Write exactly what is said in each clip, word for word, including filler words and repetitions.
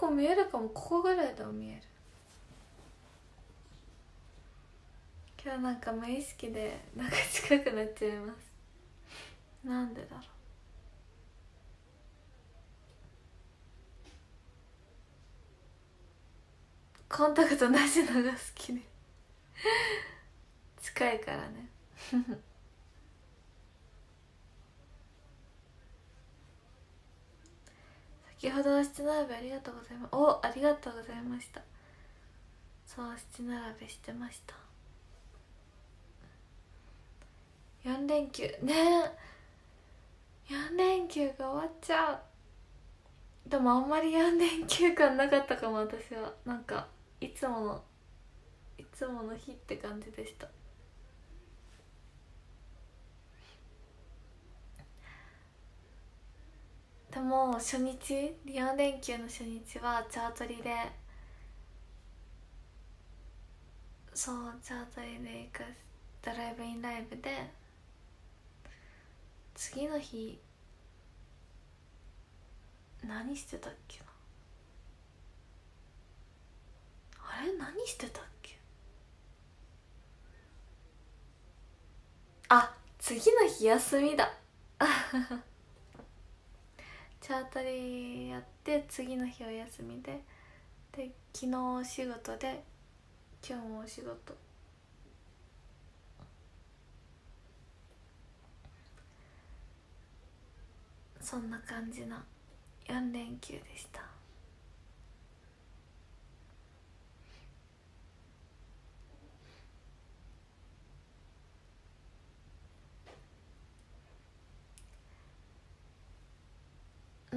も見えるかも。ここぐらいでも見える。今日なんか無意識でなんか近くなっちゃいます。なんでだろう。コンタクトなしのが好きで近いからね先ほどは七並べありがとうございます。お、ありがとうございました。そう、七並べしてました。よん連休ねえ、よん連休が終わっちゃう。でもあんまりよん連休感なかったかも。私はなんかいつものいつもの日って感じでした。でも初日、よん連休の初日はチャートリで、そうチャートリで行くドライブインライブで、次の日何してたっけな。あれ何してたっけ。あ、次の日休みだチャートリやって次の日お休みで、で昨日お仕事で今日もお仕事。そんな感じなよん連休でした。うん、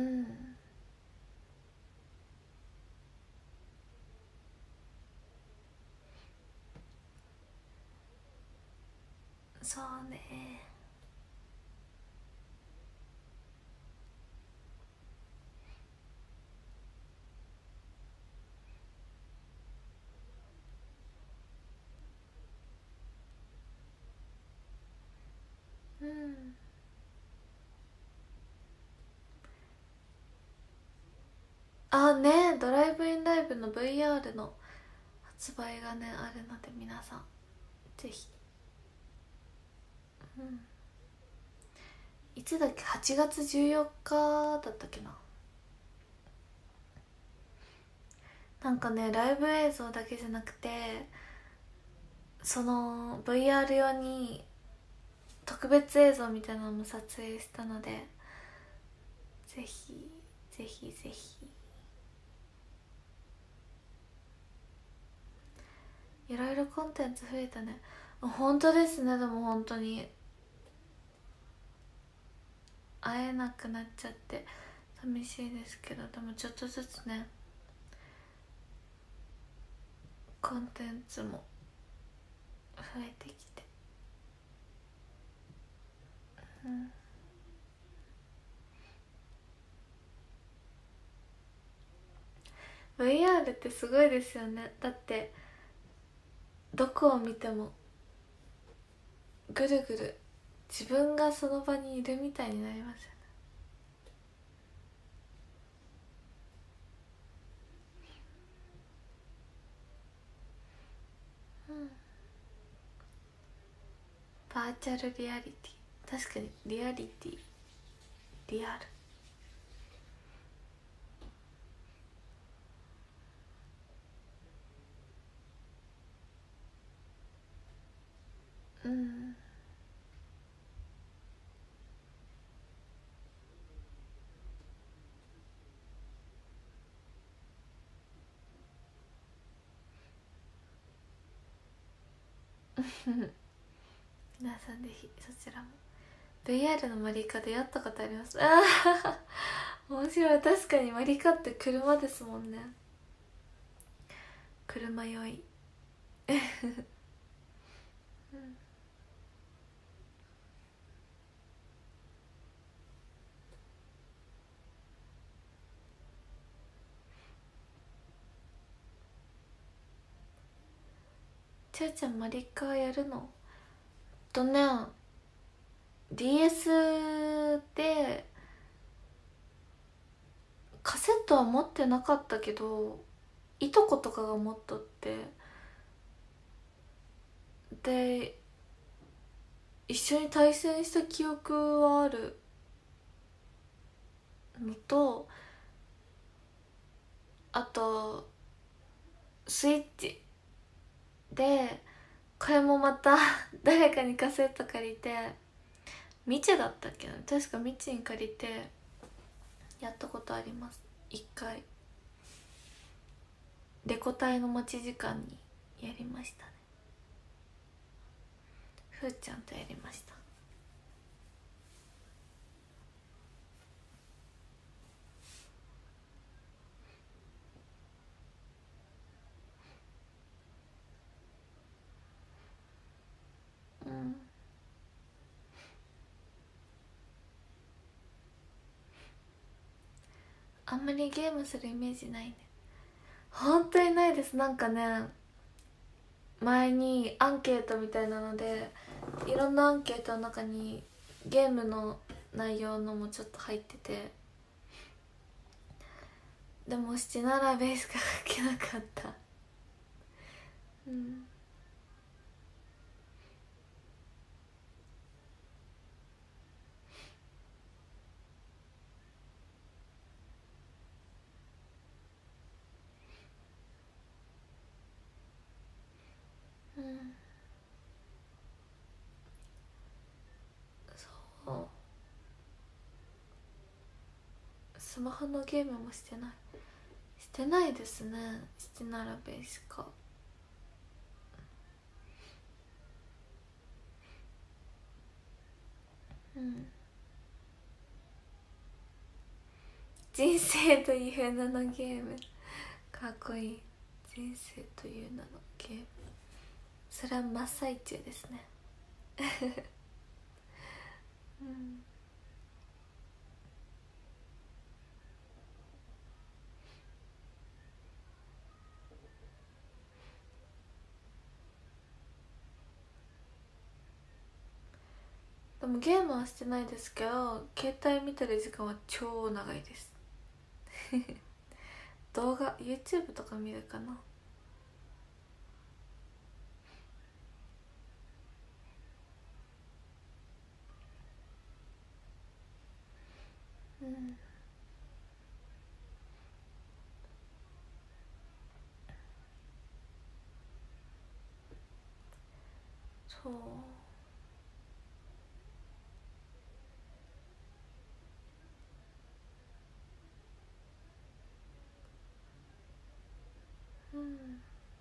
そうね。うん、あね、ドライブインライブの ブイアール の発売がねあるので、皆さんぜひ。うん、いつだっけ、はちがつじゅうよっかだったっけな。なんかね、ライブ映像だけじゃなくて、その ブイアール 用に特別映像みたいなのも撮影したので、ぜひぜひぜひ。いろいろコンテンツ増えたね。本当ですね。でも本当に会えなくなっちゃって寂しいですけど、でもちょっとずつねコンテンツも増えてきて、うん、ブイアール ってすごいですよね。だってどこを見てもぐるぐる自分がその場にいるみたいになりますよね。うん、バーチャルリアリティ、確かにリアリティ、リアル。うん皆さんぜひそちらも。 ブイアール のマリカでやったことあります。ああ面白い。確かにマリカって車ですもんね。車酔いうん、ちゃちゃんマリカやるのとね、 ディーエス でカセッットは持ってなかったけどいとことかが持っとって、で一緒に対戦した記憶はあるのと、あとスイッチでこれもまた誰かにカセット借りて、みちだったっけな、確かみちに借りてやったことあります。一回レコ大の待ち時間にやりましたね。ふーちゃんとやりました。うん、あんまりゲームするイメージないね。本当にないです。なんかね、前にアンケートみたいなのでいろんなアンケートの中にゲームの内容のもちょっと入ってて、でも七並べしか書けなかった。うんうん、そう、スマホのゲームもしてないしてないですね。七並べしか。うん、人生という名のゲーム、かっこいい。人生という名のゲーム、それは真っ最中ですね。うん、でもゲームはしてないですけど携帯見てる時間は超長いです。動画 YouTube とか見るかな。うん、そう、うん、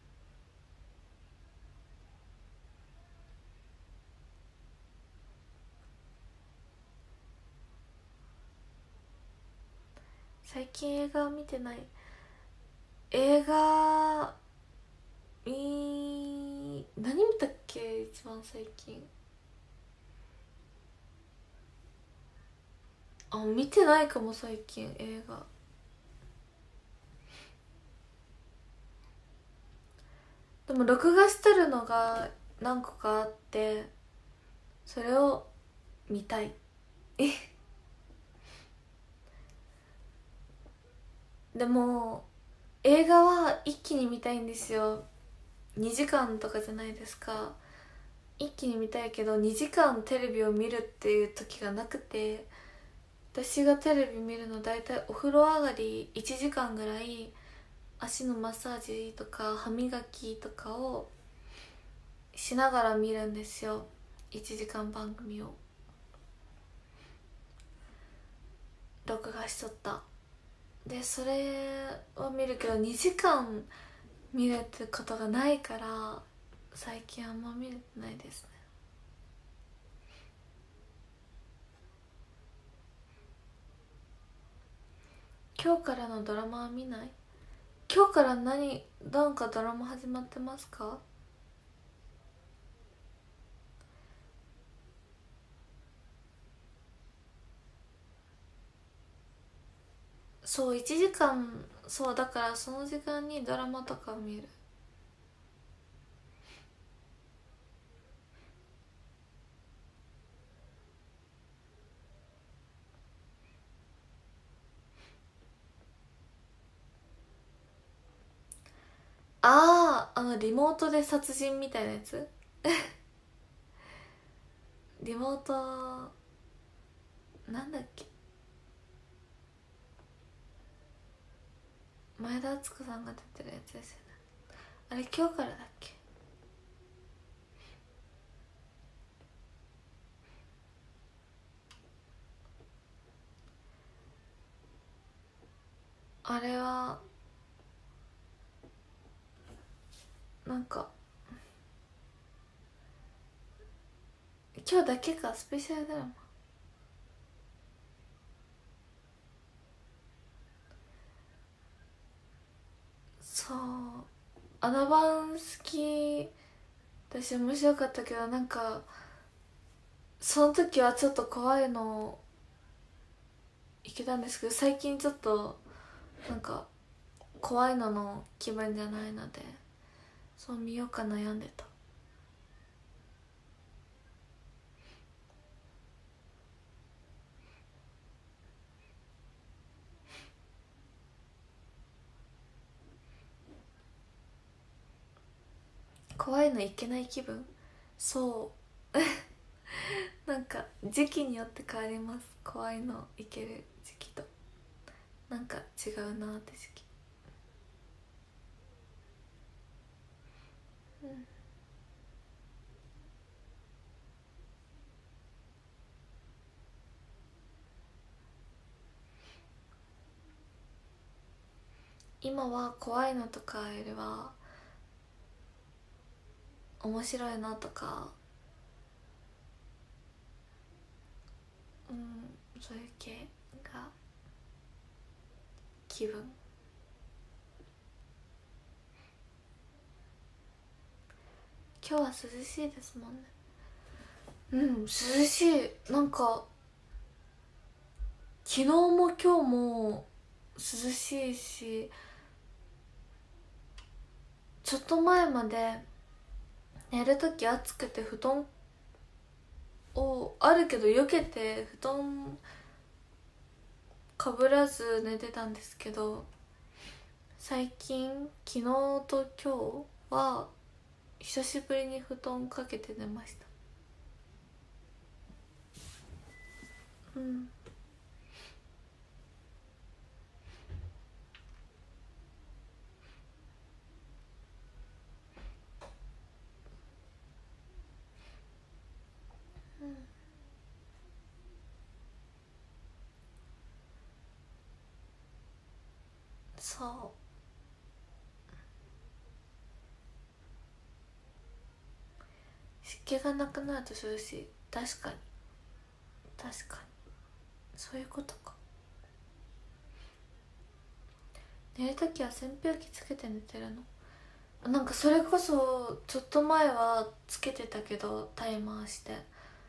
最近映画を見てない。映画み何見たっけ一番最近。あ、見てないかも最近映画。でも録画してるのが何個かあって、それを見たい。でも映画は一気に見たいんですよ。にじかんとかじゃないですか。一気に見たいけどにじかんテレビを見るっていう時がなくて、私がテレビ見るの大体お風呂上がりいちじかんぐらい、足のマッサージとか歯磨きとかをしながら見るんですよ。いちじかん番組を録画しとった。でそれを見るけどにじかん見れてことがないから、最近あんま見れてないですね。今日からのドラマは見ない？今日から何なんかドラマ始まってますか？そう、いちじかん、そうだからその時間にドラマとか見る。 ああ、あのリモートで殺人みたいなやつリモートなんだっけ、前田敦子さんが出てるやつですよね。あれ今日からだっけ。あれはなんか今日だけか、スペシャルドラマ。そう、あの晩好き、私面白かったけど、なんかその時はちょっと怖いのいけたんですけど、最近ちょっとなんか怖いのの気分じゃないので、そう見ようか悩んでた。怖いのいけない気分、そうなんか時期によって変わります。怖いのいける時期となんか違うなって時期。うん、今は怖いのとかよりは面白いのとか、うん、そういう系が気分。今日は涼しいですもんね。うん涼しい。なんか昨日も今日も涼しいし、ちょっと前まで寝るとき暑くて布団をあるけど避けて布団かぶらず寝てたんですけど、最近昨日と今日は久しぶりに布団かけて寝ました。うん、うん、そう、湿気がなくなると涼しい。確かに確かに、そういうことか。寝るときは扇風機つけて寝てるの。なんかそれこそちょっと前はつけてたけどタイマーして、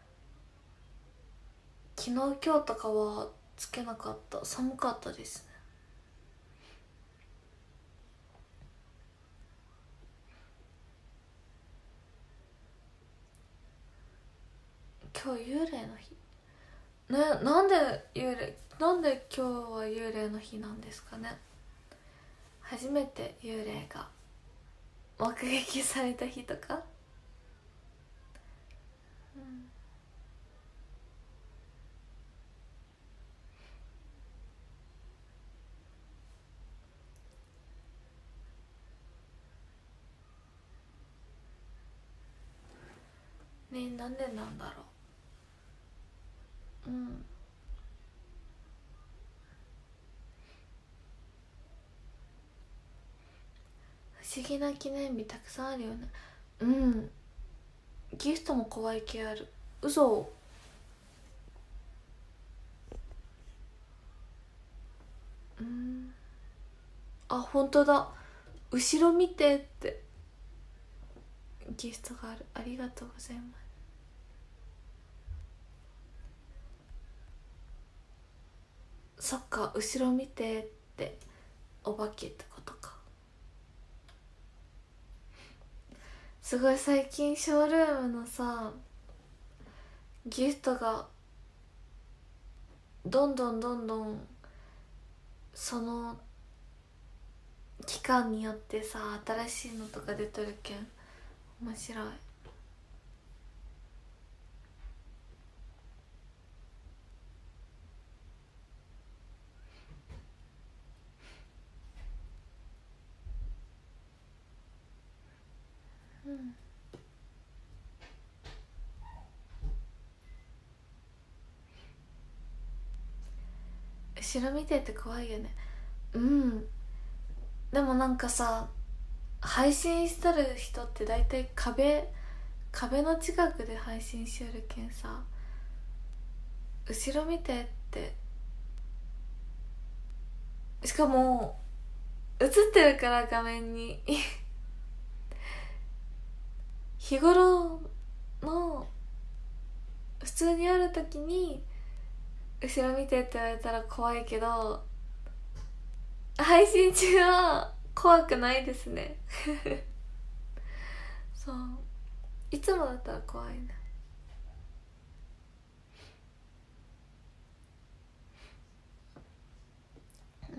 昨日今日とかはつけなかった。寒かったですね。今日幽霊の日ね。なんで幽霊、なんで今日は幽霊の日なんですかね。初めて幽霊が目撃された日とか。うん、ねえ、なんでなんだろう。うん、不思議な記念日たくさんあるよね。うん、ギフトも怖い系ある。嘘。うん、あ、本当だ。後ろ見てってギフトがある。ありがとうございます。そっか、後ろ見てってお化けってことか。すごい最近ショールームのさギフトがどんどんどんどんその期間によってさ新しいのとか出とるけん面白い。うん、後ろ見てて怖いよね。うん。でもなんかさ配信しとる人って大体壁壁の近くで配信しよるけんさ、後ろ見てって、しかも映ってるから画面に日頃の普通にある時に後ろ見てって言われたら怖いけど、配信中は怖くないですねそう、いつもだったら怖いね。うん、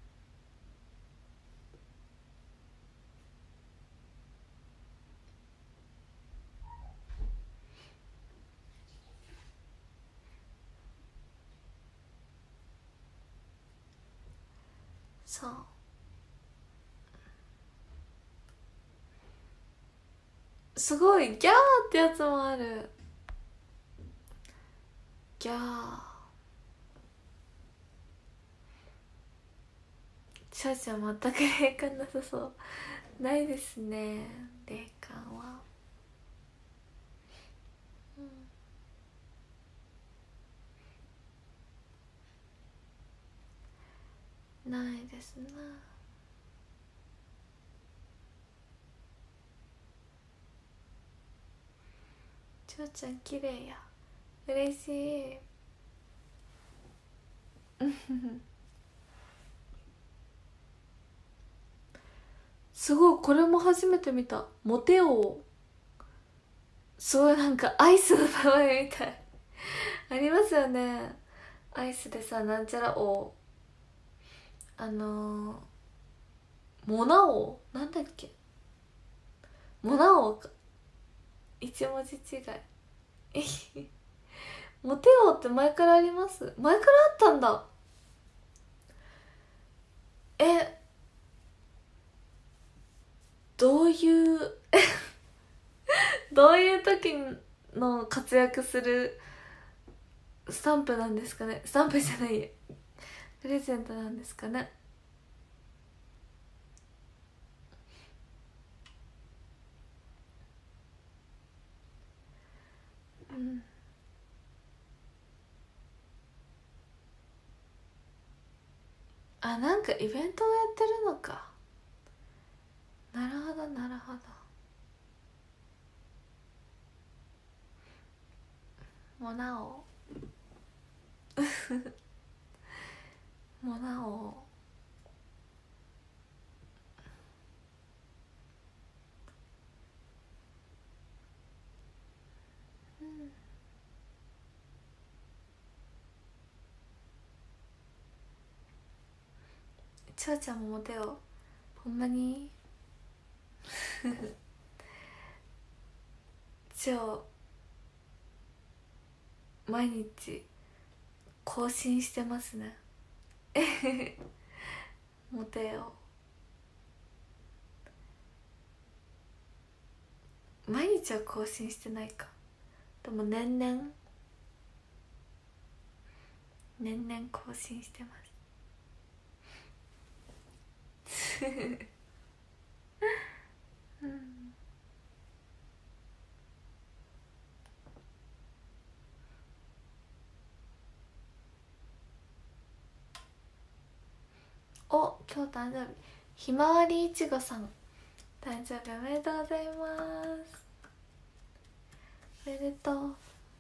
そう、すごいギャーってやつもある。ギャー。少々全く霊感なさそう。ないですね、霊感は。うん、ないですな。ちょうちゃん綺麗や。嬉しいすごい、これも初めて見た。モテ王。すごい、なんかアイスの名前みたいありますよね、アイスでさ、なんちゃら王、あのー、モナ王なんだっけ、モナ王か、一文字違いモテ王って前からあります？前からあったんだ。え、どういうどういう時の活躍するスタンプなんですかね。スタンプじゃないや、プレゼントなんですかね。うん、あ、なんかイベントをやってるのか。なるほどなるほど。モナオモナオうん、ちょうちゃんもモテよ。ほんまに超毎日更新してますねモテよ。毎日は更新してないか。でも年々年々更新してますうん、お、今日誕生日、ひまわりいちごさん、誕生日おめでとうございます。おめでとう。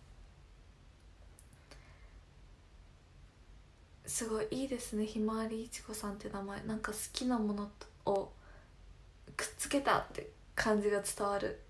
すごいいいですね、ひまわりいちごさんって名前。なんか好きなものをくっつけたって感じが伝わる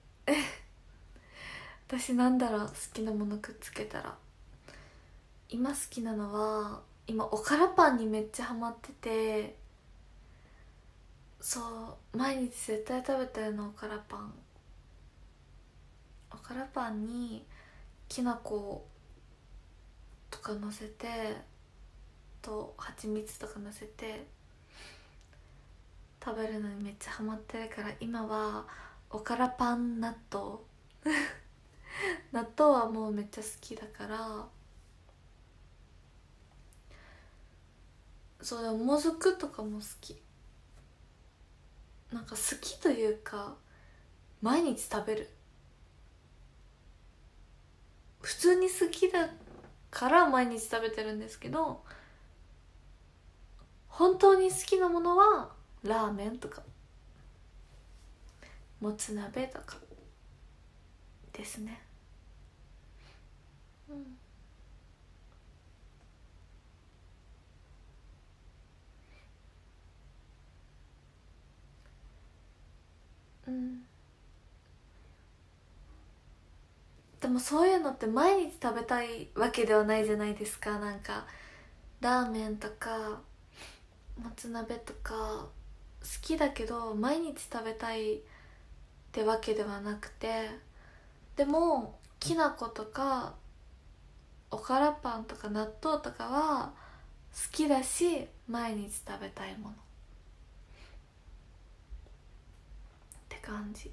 私なんだろう、好きなものくっつけたら、今好きなのは、今おからパンにめっちゃハマってて、 そう毎日絶対食べてるのおからパン。おからパンにきな粉とかのせてと蜂蜜とかのせて食べるのにめっちゃハマってるから、今はおからパン納豆納豆はもうめっちゃ好きだから。そうだ、もずくとかも好き。なんか好きというか毎日食べる。普通に好きだから毎日食べてるんですけど、本当に好きなものはラーメンとかもつ鍋とかですね。うんうん。でもそういうのって毎日食べたいわけではないじゃないですか。なんかラーメンとかもつ鍋とか好きだけど毎日食べたいってわけではなくて、でもきな粉とかおからパンとか納豆とかは好きだし毎日食べたいものって感じ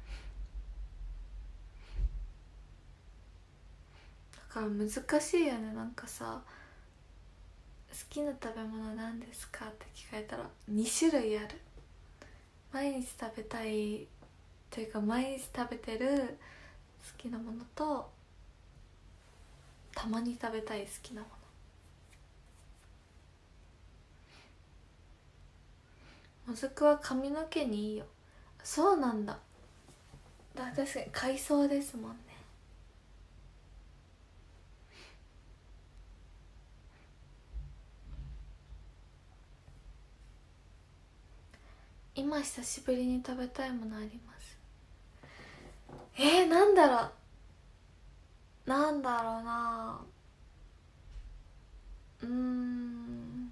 だから。難しいよね。なんかさ、好きな食べ物なんですかって聞かれたらに種類ある。毎日食べたいというか毎日食べてる好きなものと、たまに食べたい好きなもの。もずくは髪の毛にいいよ。そうなんだ。だ確かに海藻ですもんね。今久しぶりに食べたいものあります。えー、なんだろうなんだろうな。うーん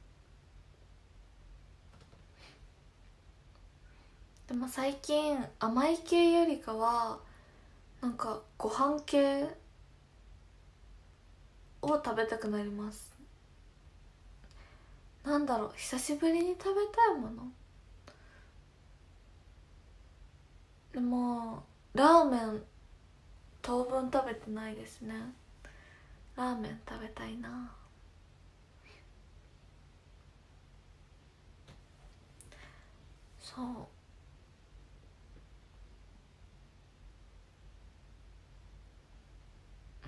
でも最近甘い系よりかはなんかご飯系を食べたくなります。なんだろう、久しぶりに食べたいもの。でもラーメン当分食べてないですね。ラーメン食べたいな。そううん。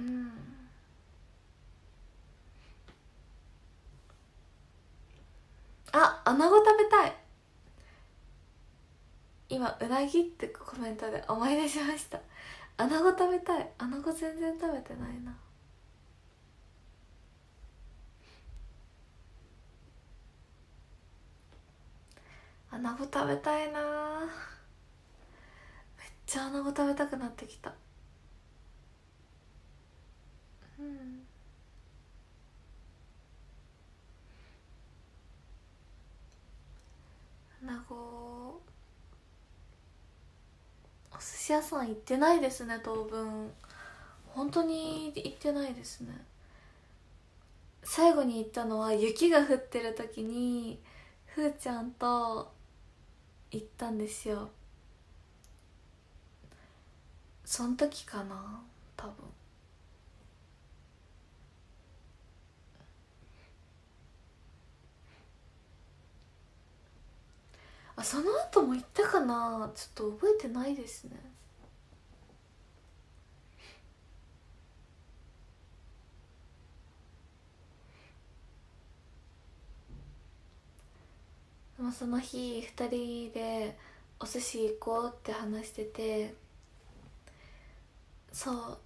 あ、穴子食べたい。今うなぎってコメントで思い出しました。穴子食べたい。穴子全然食べてないな。穴子食べたいな。めっちゃ穴子食べたくなってきた。うん穴子お寿司屋さん行ってないですね当分。本当に行ってないですね。最後に行ったのは雪が降ってる時にふーちゃんと行ったんですよ。そん時かな多分。あ、その後も行ったかな、ちょっと覚えてないですね。でもその日ふたりでお寿司行こうって話してて、そう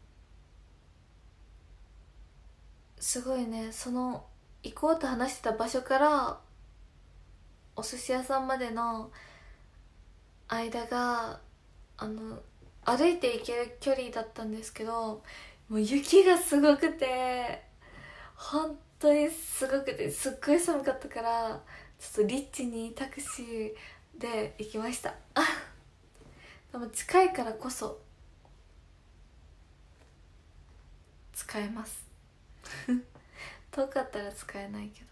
すごいね、その行こうって話してた場所からお寿司屋さんまでの間があの歩いて行ける距離だったんですけど、もう雪がすごくて本当にすごくてすっごい寒かったから、ちょっとリッチにタクシーで行きましたでも近いからこそ使えます遠かったら使えないけど。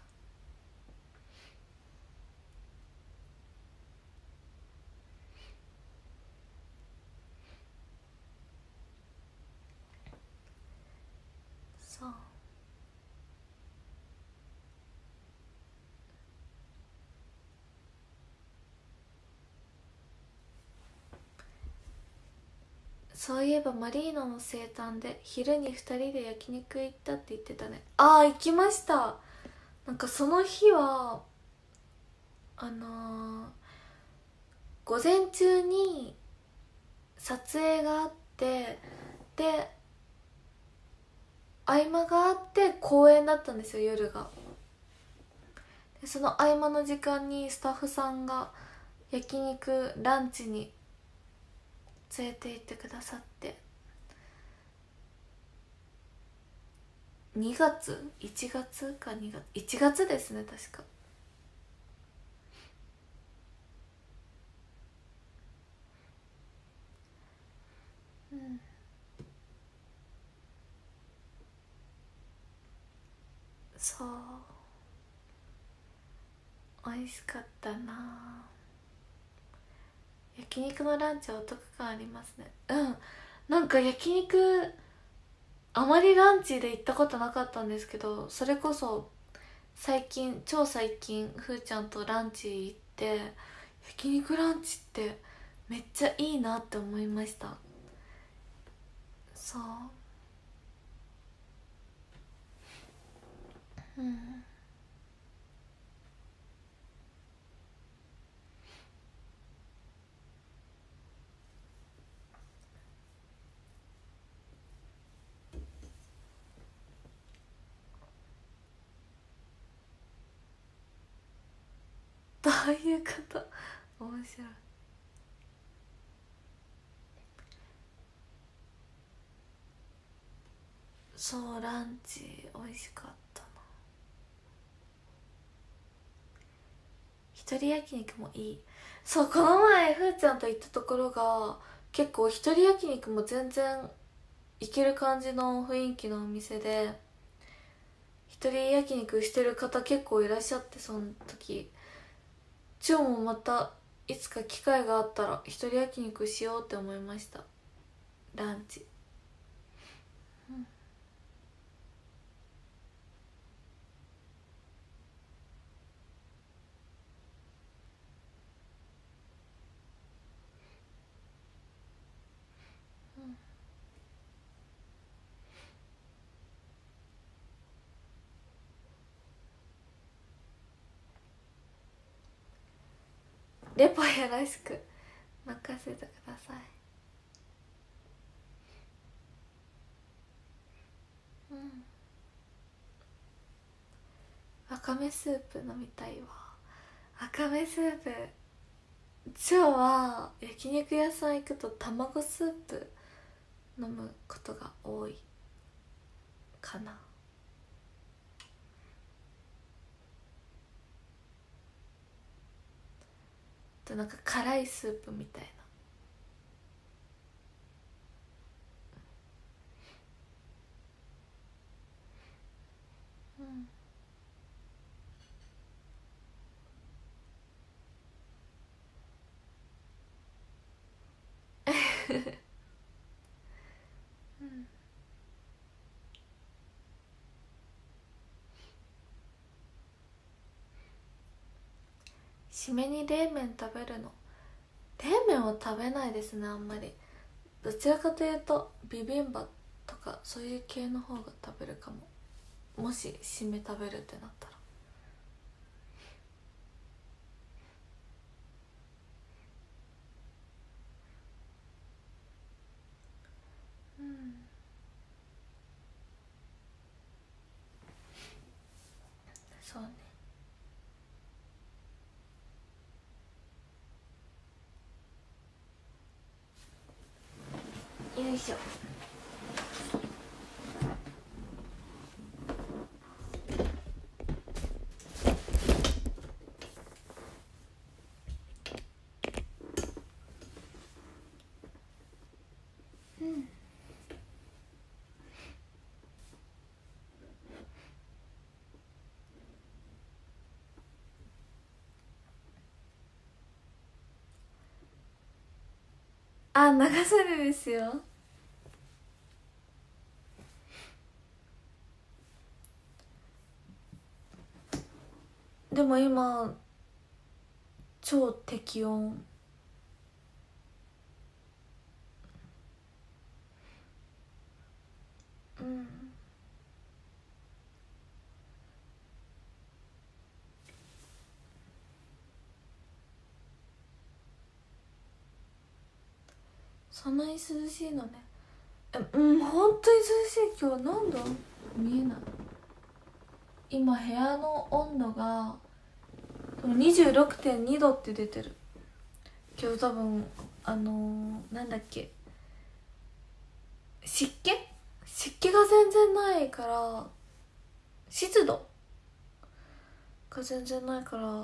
そうそういえばマリーノの生誕で昼にふたりで焼肉行ったって言ってたね。ああ行きました。なんかその日はあのー、午前中に撮影があってで合間があって公演だったんですよ夜が。でその合間の時間にスタッフさんが焼肉ランチに連れて行ってくださって、にがついちがつかにがついちがつですね確か。うんそう美味しかったな。焼肉のランチはお得感ありますね。うんなんか焼肉あまりランチで行ったことなかったんですけど、それこそ最近超最近ふーちゃんとランチ行って焼肉ランチってめっちゃいいなって思いました。そううんどういうこと。面白い。そうランチ美味しかったな。一人焼肉もいい。そうこの前ふーちゃんと行ったところが結構一人焼肉も全然行ける感じの雰囲気のお店で、一人焼肉してる方結構いらっしゃって、その時チョもまたいつか機会があったら一人焼肉しようって思いました。ランチ、うん、レポよろしく任せてください。うんわかめスープ飲みたいわ。わかめスープ今日は焼肉屋さん行くと卵スープ飲むことが多いかな。となんか辛いスープみたいな。うんうん締めに冷麺食べるの。冷麺は食べないですねあんまり。どちらかというとビビンバとかそういう系の方が食べるかも、もし締め食べるってなったら。うんそうね。よいしょ。 あ、長袖ですよ。でも今超適温。うん。そんなに涼しいのね。え、うん、本当に涼しい。今日何度見えない。今部屋の温度がにじゅうろくてんにどって出てる。今日多分あのー、なんだっけ、湿気湿気が全然ないから、湿度が全然ないから、うん、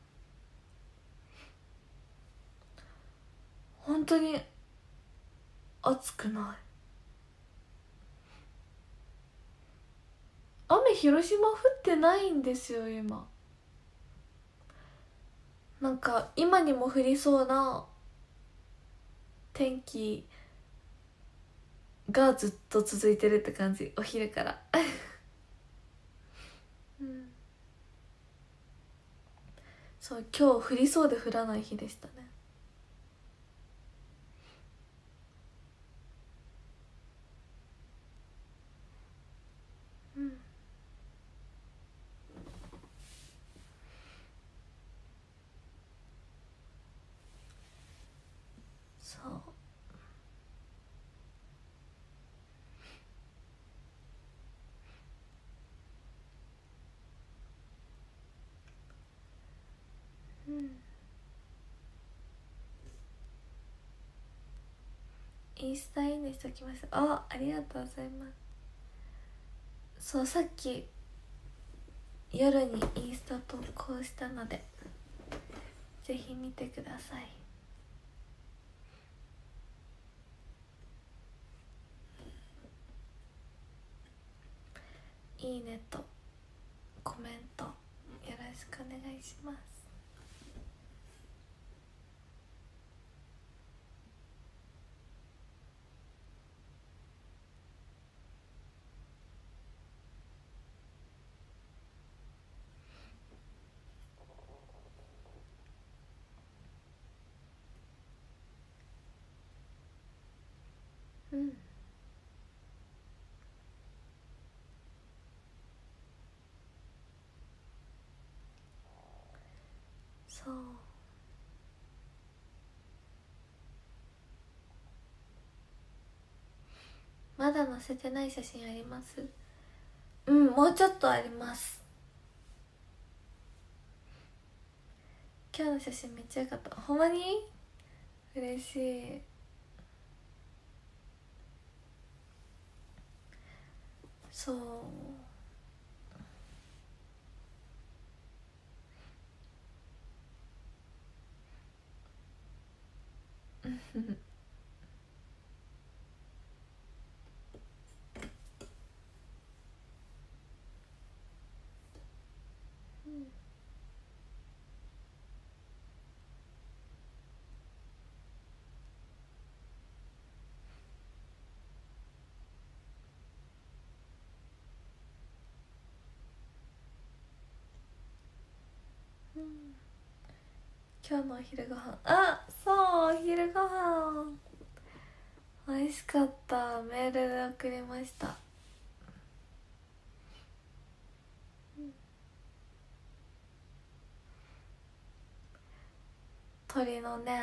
本当に暑くない。雨広島降ってないんですよ今。なんか今にも降りそうな天気がずっと続いてるって感じ、お昼からうん、そう今日降りそうで降らない日でしたね。うん、そう。うん、インスタいいねしときました。あ、ありがとうございます。そう、さっき夜にインスタ投稿したのでぜひ見てください。いいねとコメントよろしくお願いします。うん、そう。まだ載せてない写真あります？うん、もうちょっとあります。今日の写真めっちゃ良かった。ほんまに嬉しい。そううん、今日のお昼ご飯、あ、そう、お昼ご飯美味しかった。メールで送りました。鶏のね、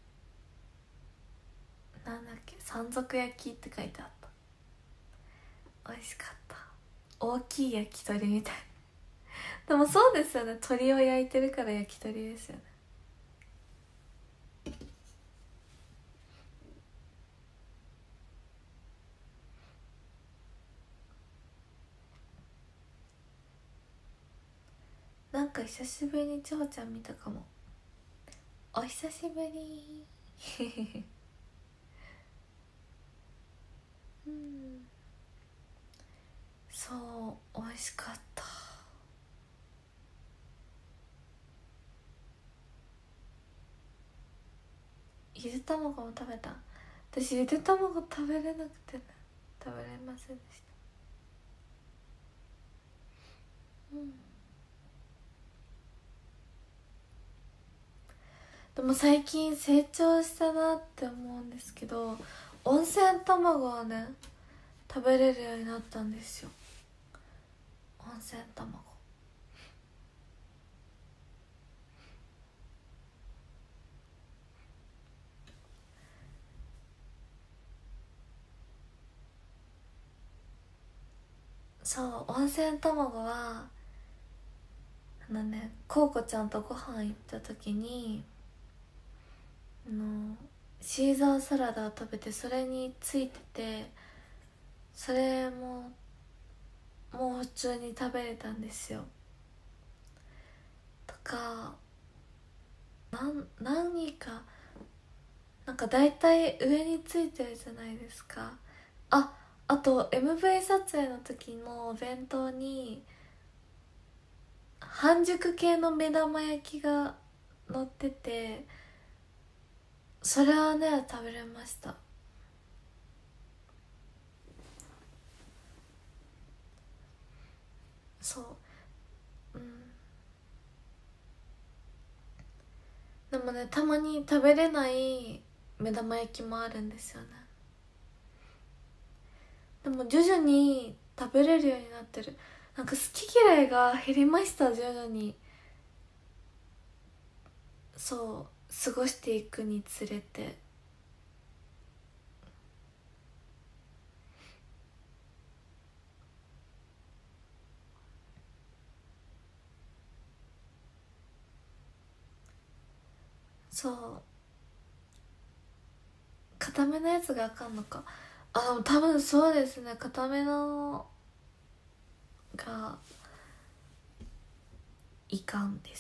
なんだっけ、山賊焼きって書いてあった。美味しかった。大きい焼き鳥みたい。でもそうですよね、鶏を焼いてるから焼き鳥ですよね。なんか久しぶりにちほちゃん見たかも。お久しぶりうん、そう美味しかった。 ゆで卵も食べた。私ゆで卵食べれなくてね、食べれませんでした。うん。でも最近成長したなって思うんですけど、温泉卵はね食べれるようになったんですよ。温泉卵。そう、温泉卵はあのね、こうこちゃんとご飯行った時にあのシーザーサラダを食べて、それについてて、それももう普通に食べれたんですよ。とかなん何かなんか大体上についてるじゃないですか。ああと エムブイ 撮影の時のお弁当に半熟系の目玉焼きが乗ってて、それはね食べれました。そう。うん。でもね、たまに食べれない目玉焼きもあるんですよね。でも徐々に食べれるようになってる。なんか好き嫌いが減りました、徐々に。そう過ごしていくにつれて。そう固めのやつがあかんのか。あ、でも多分そうですね、固めのがいかんです。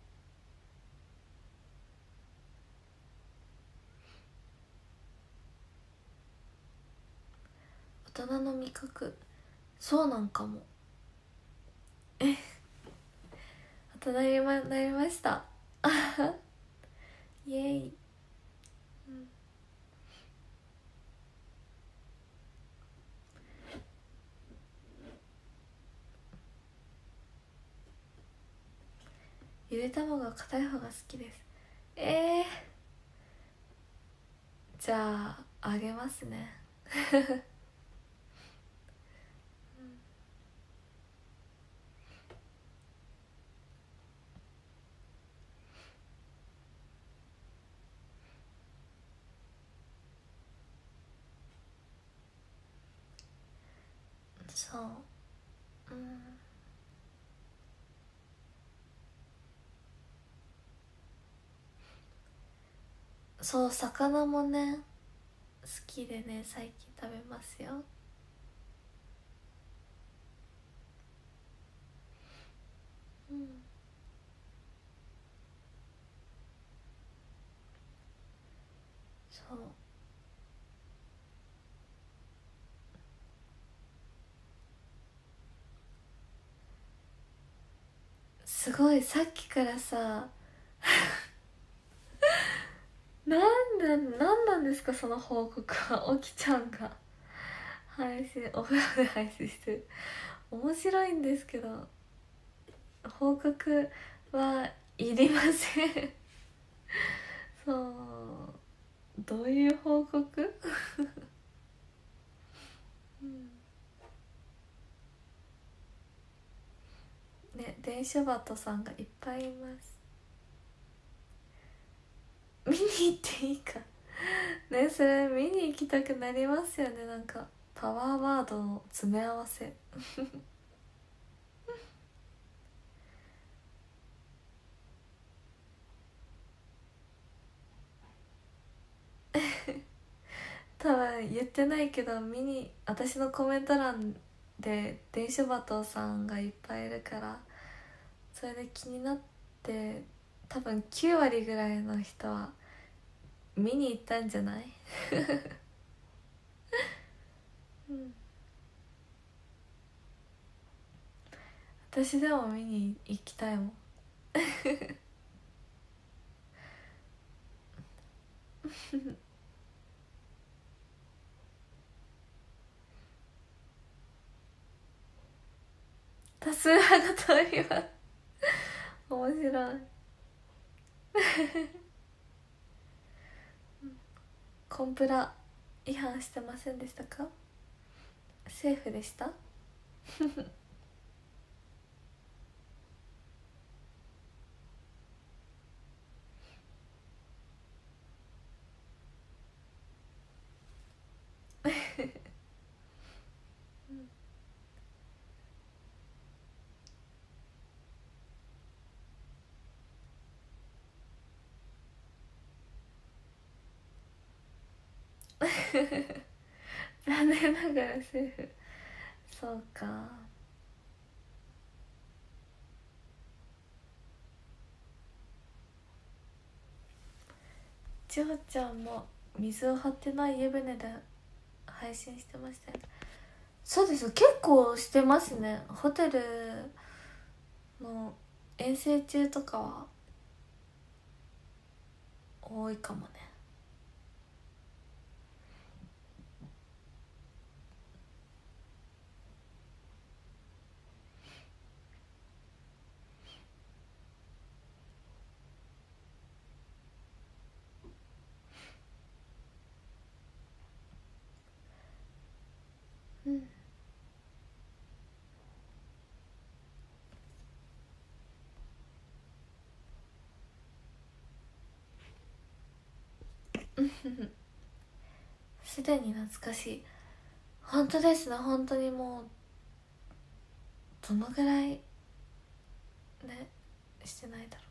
大人の味覚、そうなんかも。え大人になりました。イエイ、うん、ゆで卵が硬い方が好きです。えー、じゃああげますね。そう、うん、そう魚もね好きでね、最近食べますよ。うん、そうすごいさっきからさなんでなんなんですかその報告は。起きちゃんが配信お風呂で配信してる。面白いんですけど報告はいりません。そうどういう報告？うんね、電書バトさんがいっぱいいます。見に行っていいかね、それ見に行きたくなりますよね。なんかパワーワードの詰め合わせ。多分言ってないけど、見に私のコメント欄で電書バトさんがいっぱいいるから、それで気になって、多分きゅう割ぐらいの人は見に行ったんじゃない？うん、私でも見に行きたいもん。 多数派が通ります面白いコンプラ違反してませんでしたか？セーフでした残念ながらセーフ。そうか。ちほちゃんも水を張ってない湯船で配信してましたよね。そうです、結構してますね。ホテルの遠征中とかは多いかもね。うんすでに懐かしい。本当ですね。本当にもうどのぐらいねしてないだろ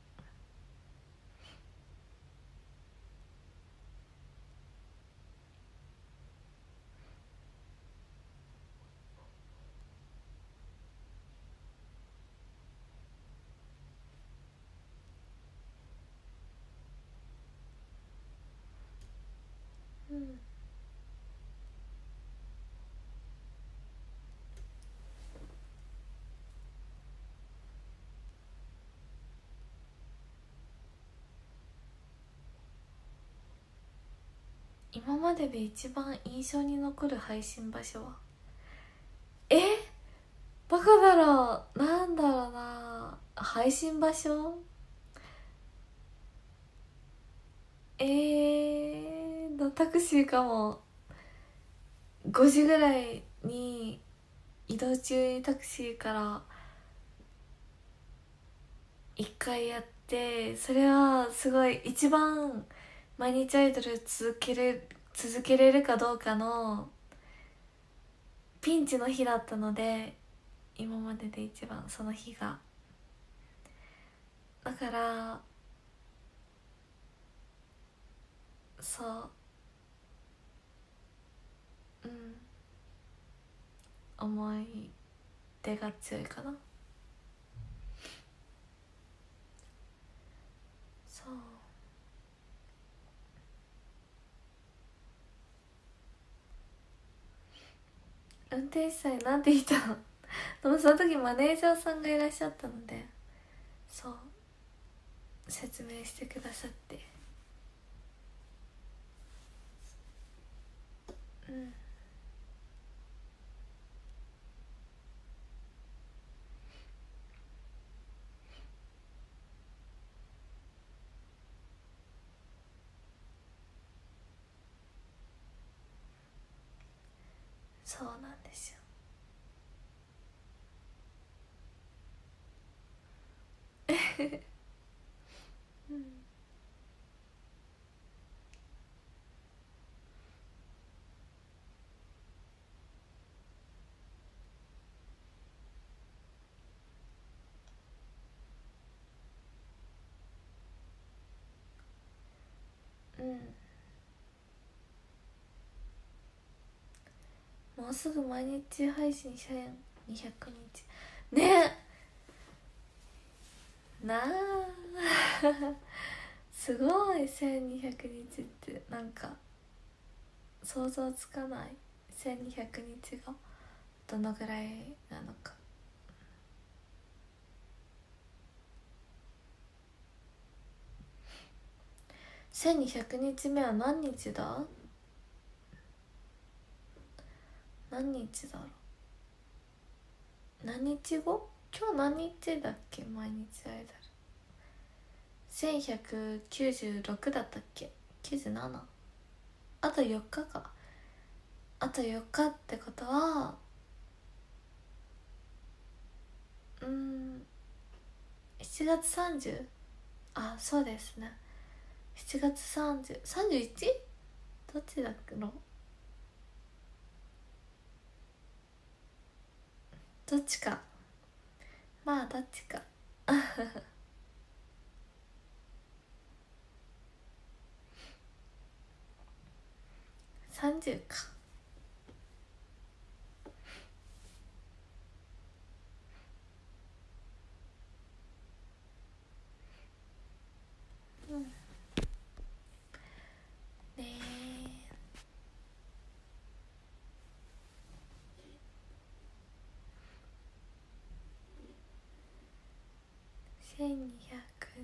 う。うん今までで一番印象に残る配信場所は、えバカだろう、なんだろうな。配信場所、えーのタクシーかも。ごじぐらいに移動中にタクシーからいっかいやって、それはすごい一番毎日アイドル続ける続けれるかどうかのピンチの日だったので、今までで一番その日が。だからそう、うん思い出が強いかな。そう、運転手さんになんて言ったのでもその時マネージャーさんがいらっしゃったので、そう説明してくださって、うん、そうなんですよ。うんうん、もうすぐ毎日配信せんにひゃくにちね。なあすごい。せんにひゃくにちってなんか想像つかない。せんにひゃくにちがどのぐらいなのか。 せんにひゃくにちめは何日だ？何日だろう。何日後？今日何日だっけ？毎日アイドルせんひゃくきゅうじゅうろくだったっけ？ きゅうじゅうなな？ あとよっかか。あとよっかってことはうーんしちがつさんじゅう、あ、そうですね。しちがつさんじゅう、さんじゅういち？ どっちだっけの？どっちか、まあどっちかさんじゅうか。うんねえ、せんにひゃくにち。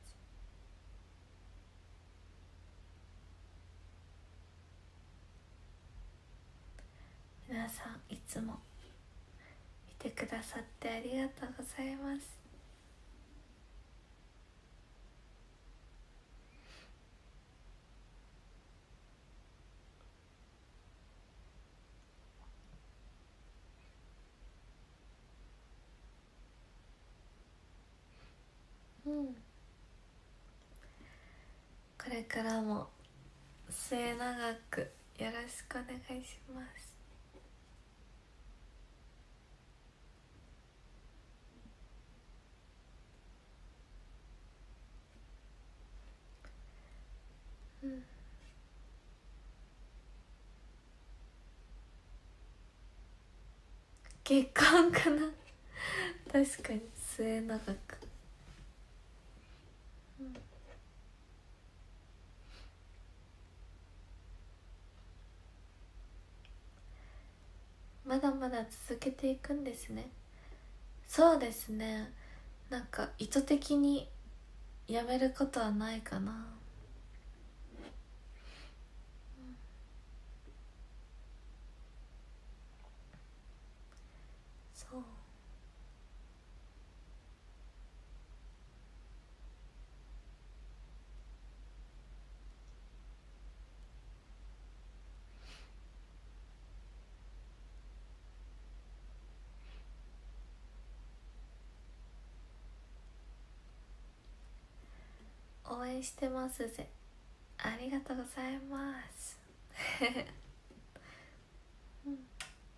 皆さんいつも見てくださってありがとうございます。うん、これからも末永くよろしくお願いします。うん、結婚かな確かに末永く、うん、まだまだ続けていくんですね。そうですね、なんか意図的にやめることはないかな。そう、応援してますぜ。ありがとうございますうん、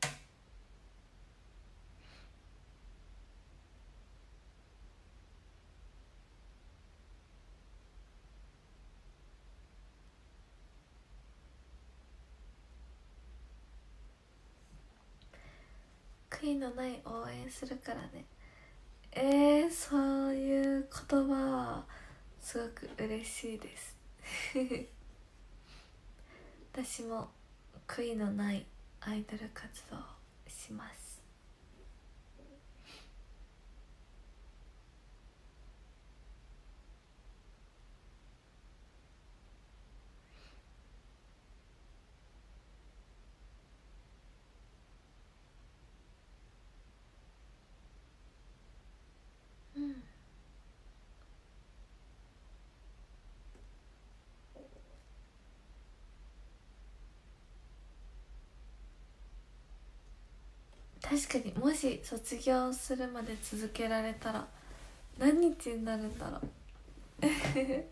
悔いのない応援するからね。えー、そういう言葉はすごく嬉しいです私も悔いのないアイドル活動をします。うん、確かにもし卒業するまで続けられたら何日になるんだろうね、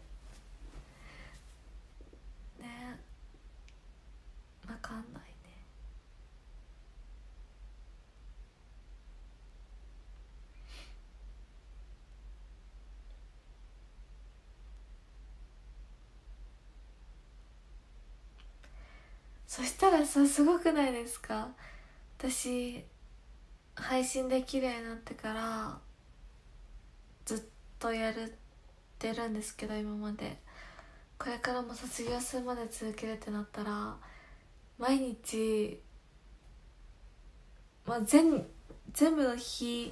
わかんないね。そしたらさ、すごくないですか？私配信できるようになってからずっとやってるんですけど、今までこれからも卒業するまで続けるってなったら毎日、まあ、全全部の日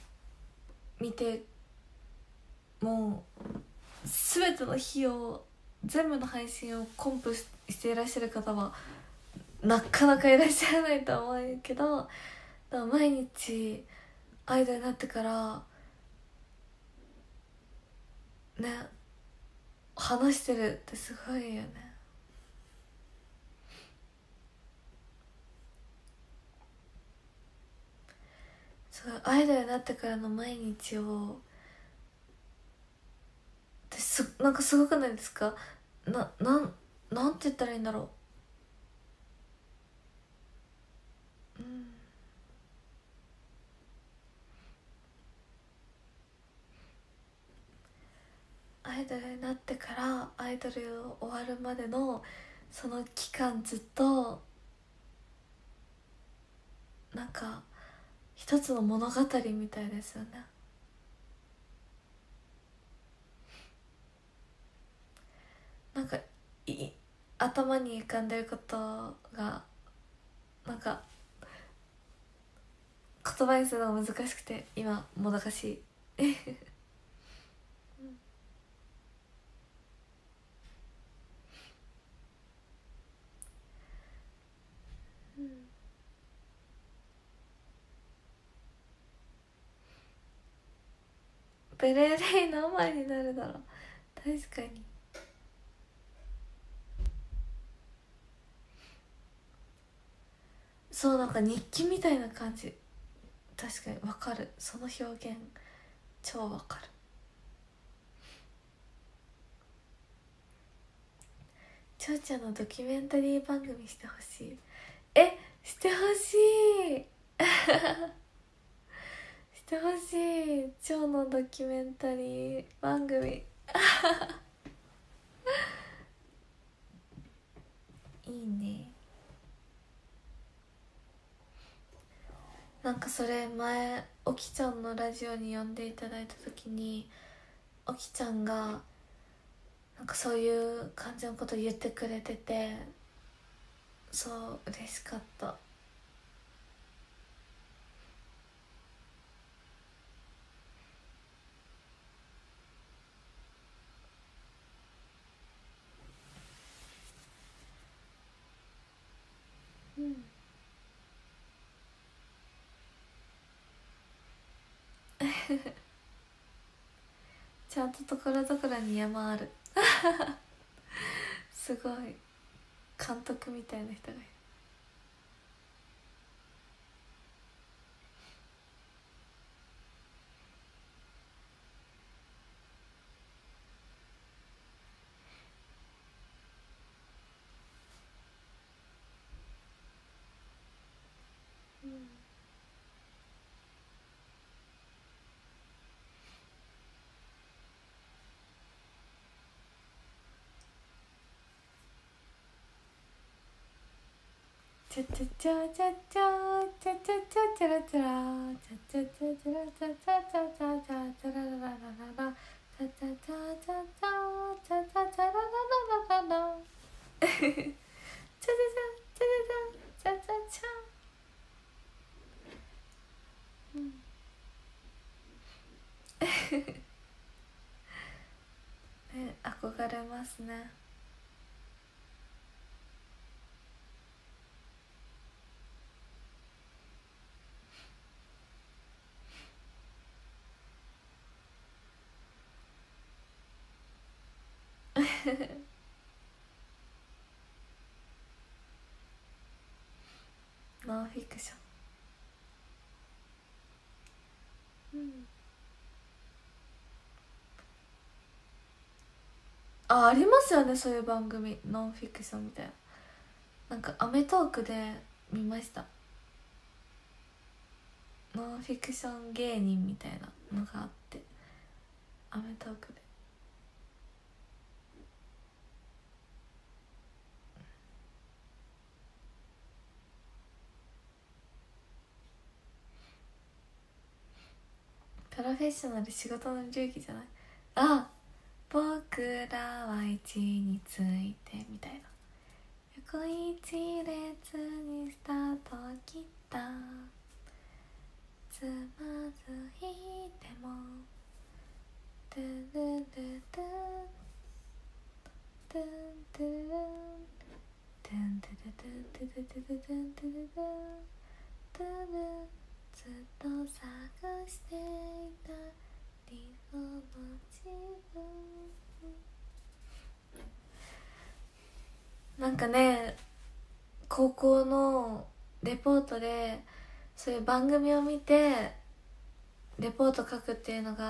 見て、もう全ての日を全部の配信をコンプしていらっしゃる方はなかなかいらっしゃらないと思うけど、でも毎日アイドルになってからね話してるってすごいよね。すごいアイドルになってからの毎日をすなんかすごくないですか？ななんなんて言ったらいいんだろう。うんアイドルになってからアイドルを終わるまでのその期間ずっとなんか一つの物語みたいですよね。なんかい頭に浮かんでることがなんか言葉にするのが難しくて今もどかしいうん、ブルーレイ何枚になるだろう。確かにそうなんか日記みたいな感じ。確かにわかる、その表現超わかる。ちょうちゃんのドキュメンタリー番組してほしい。えしてほしいしてほしい。ちょうのドキュメンタリー番組いいね。なんかそれ前おきちゃんのラジオに呼んでいただいた時におきちゃんがなんかそういう感じのこと言ってくれてて、そう嬉しかった。うんちゃんとところどころに山あるすごい監督みたいな人がいる。うんチャチャチャチャチャチャチャチャチャラチャラチャチャチャチャラチャチャチャチャチャチャチャララララララチャチャチャチャチャチャチャチャララララララチャチャチャチャチャチャチャチャチャチャうんね憧れますねノンフィクション、うん、あありますよねそういう番組ノンフィクションみたいな。なんか『アメトーーク』で見ました。ノンフィクション芸人みたいなのがあって『アメトーーク』でプロフェッショナル仕事の流儀じゃない？あ僕らは位置についてみたいな。横一列にスタート切ったつまずいてもトゥルルルトゥトゥトゥトゥトゥトゥトゥトゥトゥずっと探していた理想の自分。なんかね、高校のレポートでそういう番組を見てレポート書くっていうのがあって、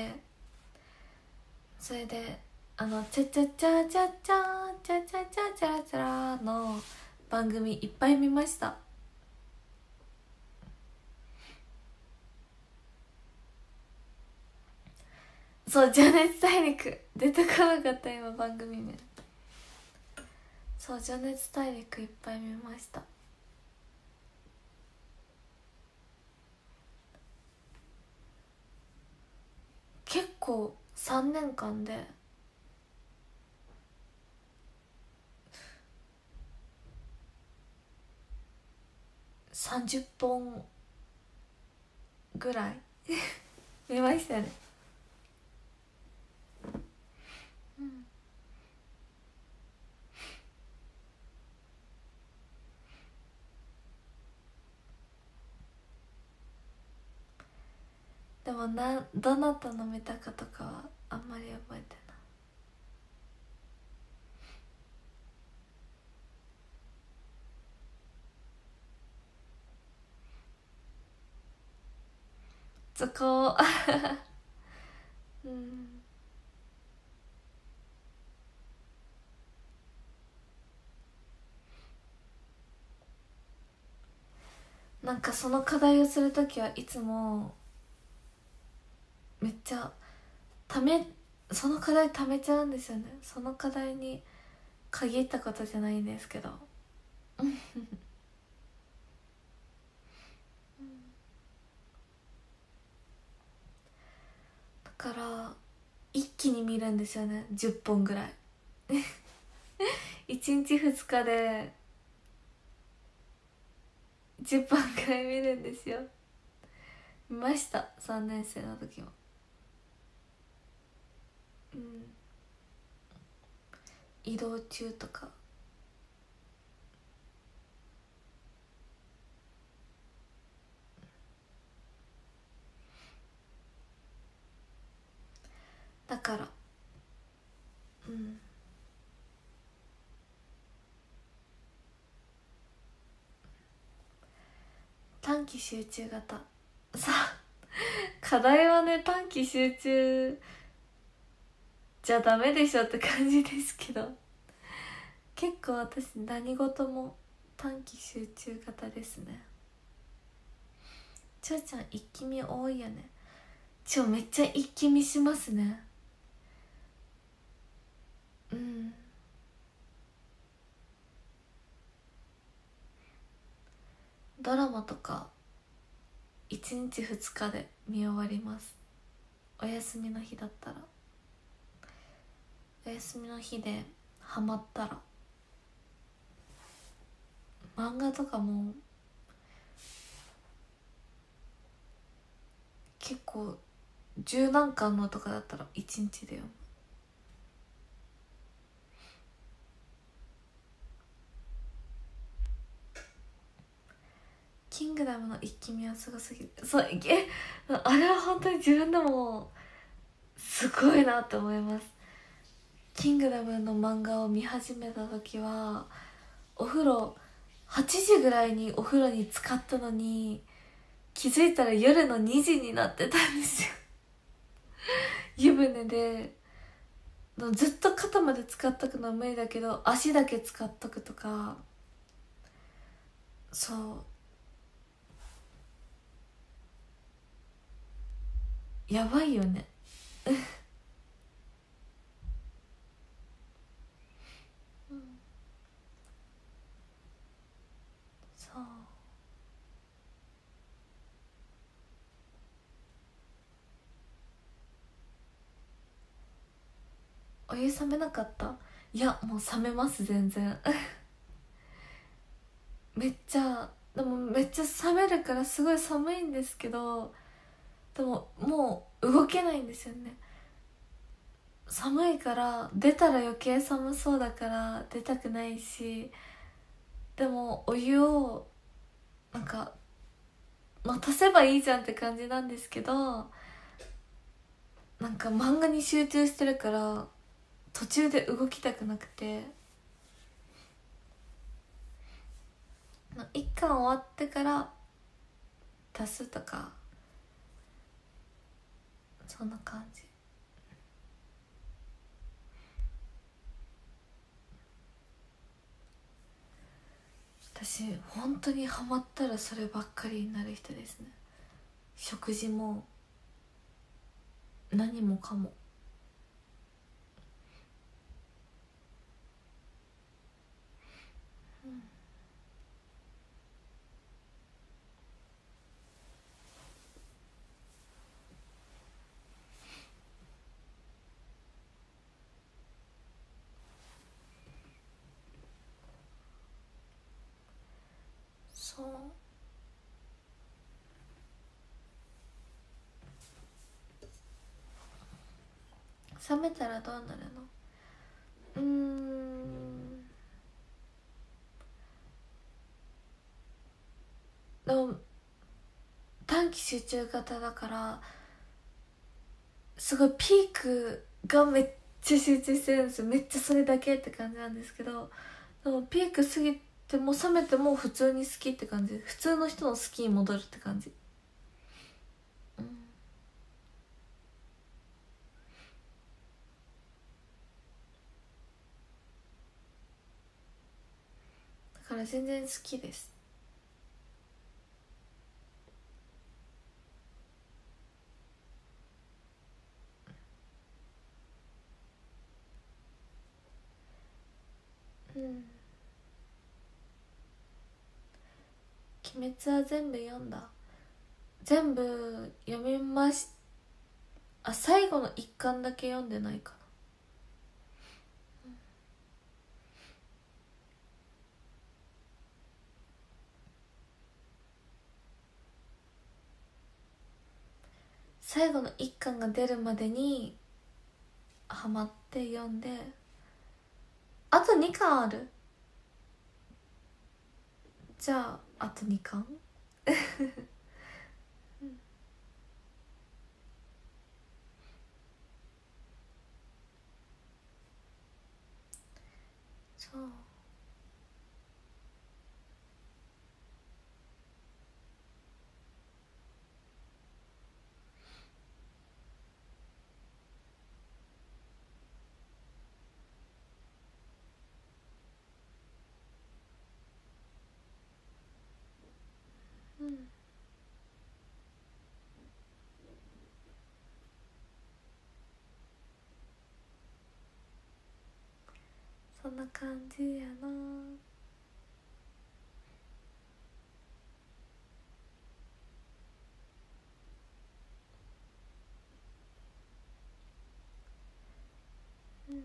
それであのチャチャチャチャチャチャチャチャチャチャの番組いっぱい見ました。そう、情熱大陸出てこなかった今番組名。そう、情熱大陸いっぱい見ました。結構さんねんかんでさんじゅっぽんぐらい見ましたね。うん、でもな、どなたの見たかとかはあんまり覚えてない。そこうん、なんかその課題をするときはいつもめっちゃためその課題ためちゃうんですよね。その課題に限ったことじゃないんですけどだから一気に見るんですよね、じゅっぽんぐらいいちにちふつかでじゅっぽんぐらい見るんですよ。見ました、さんねん生の時も。うん、移動中とか。だからうん短期集中型さあ課題はね短期集中じゃダメでしょって感じですけど、結構私何事も短期集中型ですね。ちょうちゃん一気見多いよね。ちょめっちゃ一気見しますね。うん、ドラマとかいちにちふつかで見終わります。お休みの日だったら。お休みの日でハマったら。漫画とかも結構十何巻のとかだったら一日で読む。キングダムの一気見はすごすぎる。そうえあれは本当に自分でもすごいなって思います。キングダムの漫画を見始めた時はお風呂はちじぐらいにお風呂に浸かったのに気づいたら夜のにじになってたんですよ湯船でずっと肩まで浸かっとくのは無理だけど足だけ浸かっとくとか。そうやばいよねうん、そうお湯冷めなかった？いやもう冷めます全然めっちゃでもめっちゃ冷めるからすごい寒いんですけど、でももう動けないんですよね。寒いから出たら余計寒そうだから出たくないし、 でもお湯をなんかまあ足せばいいじゃんって感じなんですけど、なんか漫画に集中してるから途中で動きたくなくて、一巻終わってから足すとかそんな感じ。私本当にハマったらそればっかりになる人ですね。食事も何もかも。うん、そう。冷めたらどうなるの？うーん、でも短期集中型だからすごいピークがめっちゃ集中してるんですよ。めっちゃそれだけって感じなんですけど、でもピーク過ぎても冷めても普通に好きって感じ。普通の人の好きに戻るって感じ。うん、だから全然好きです。うん。鬼滅は全部読んだ。全部読みまし、あ、最後の一巻だけ読んでないかな。最後の一巻が出るまでにハマって読んで、あとにかんある。じゃああとにかんそう。うん、そんな感じやな。うん、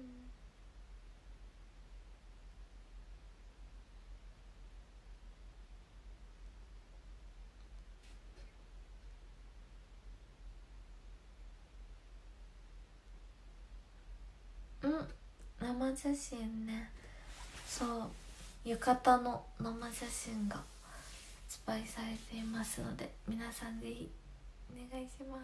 うん、生写真ね。そう、浴衣の生写真が発売されていますので、皆さんぜひお願いします。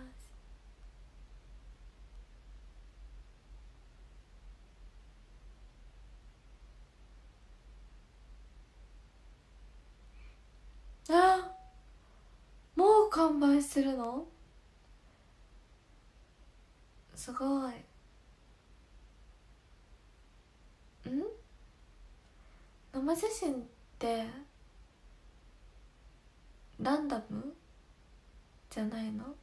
あ、もう完売してるの？すごい。ん、生写真ってランダムじゃないの？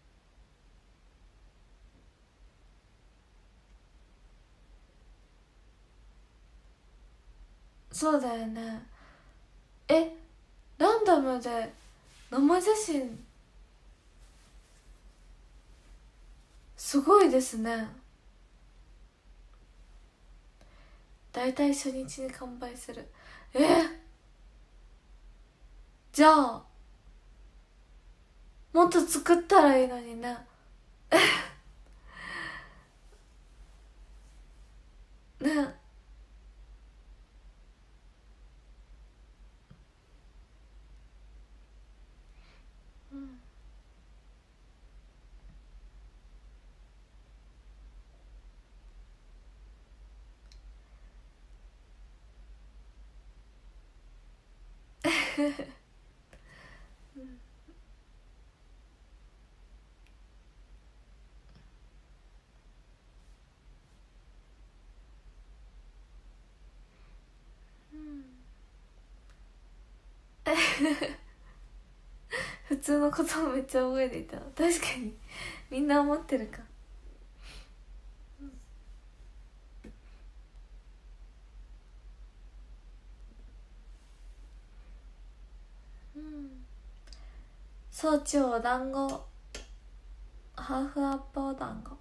そうだよね。え、ランダムで生写真すごいですね。だいたい初日に完売する。え、じゃあもっと作ったらいいのにね。ね。 普通のことをめっちゃ覚えていた。確かにみんな思ってるか。うん、早朝お団子、ハーフアップお団子。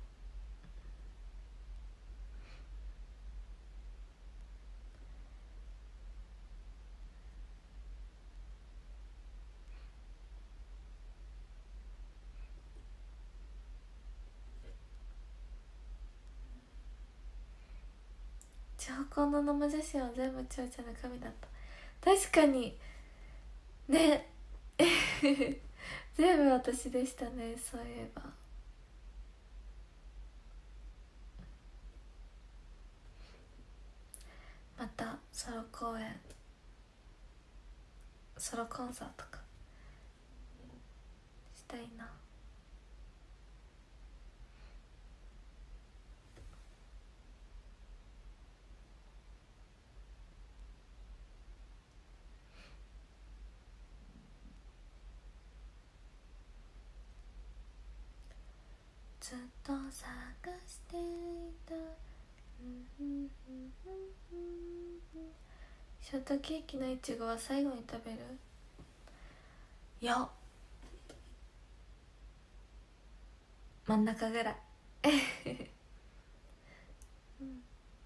長考の生写真は全部ちょうちゃんの神だった。確かにね全部私でしたね、そういえば。またソロ公演、ソロコンサートかしたいな。ずっと探していた。ショートケーキのいちごは最後に食べる？いや、真ん中ぐらいうん、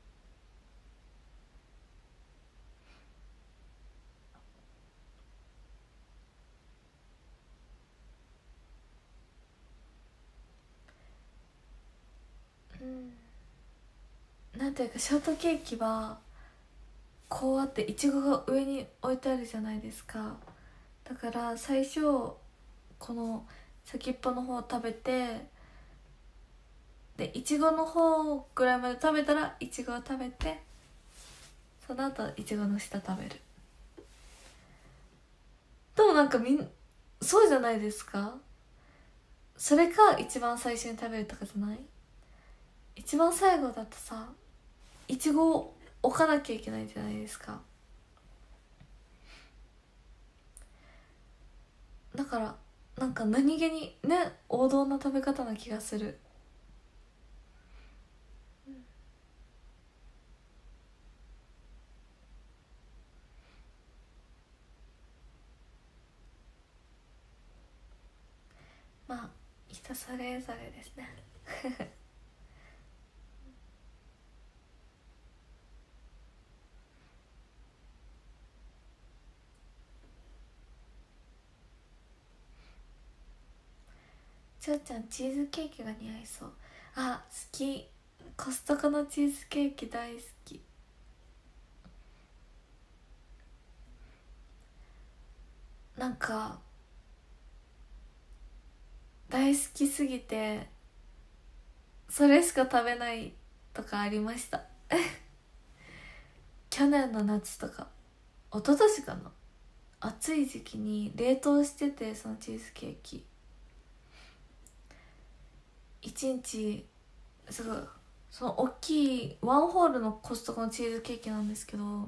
うん、なんていうかショートケーキはこうあっていちごが上に置いてあるじゃないですか。だから最初この先っぽの方を食べて、でいちごの方ぐらいまで食べたらいちごを食べて、その後いちごの下食べる。でもなんかみんそうじゃないですか。それか一番最初に食べるとかじゃない？一番最後だとさ、いちごを置かなきゃいけないじゃないですか。だからなんか何気にね、王道な食べ方な気がする。まあ人それぞれですねちょうちゃんチーズケーキが似合いそう。あ、好き。コストコのチーズケーキ大好き。なんか大好きすぎてそれしか食べないとかありました去年の夏とか一昨年かな、暑い時期に冷凍してて、そのチーズケーキ一日すごい、その大きいワンホールのコストコのチーズケーキなんですけど、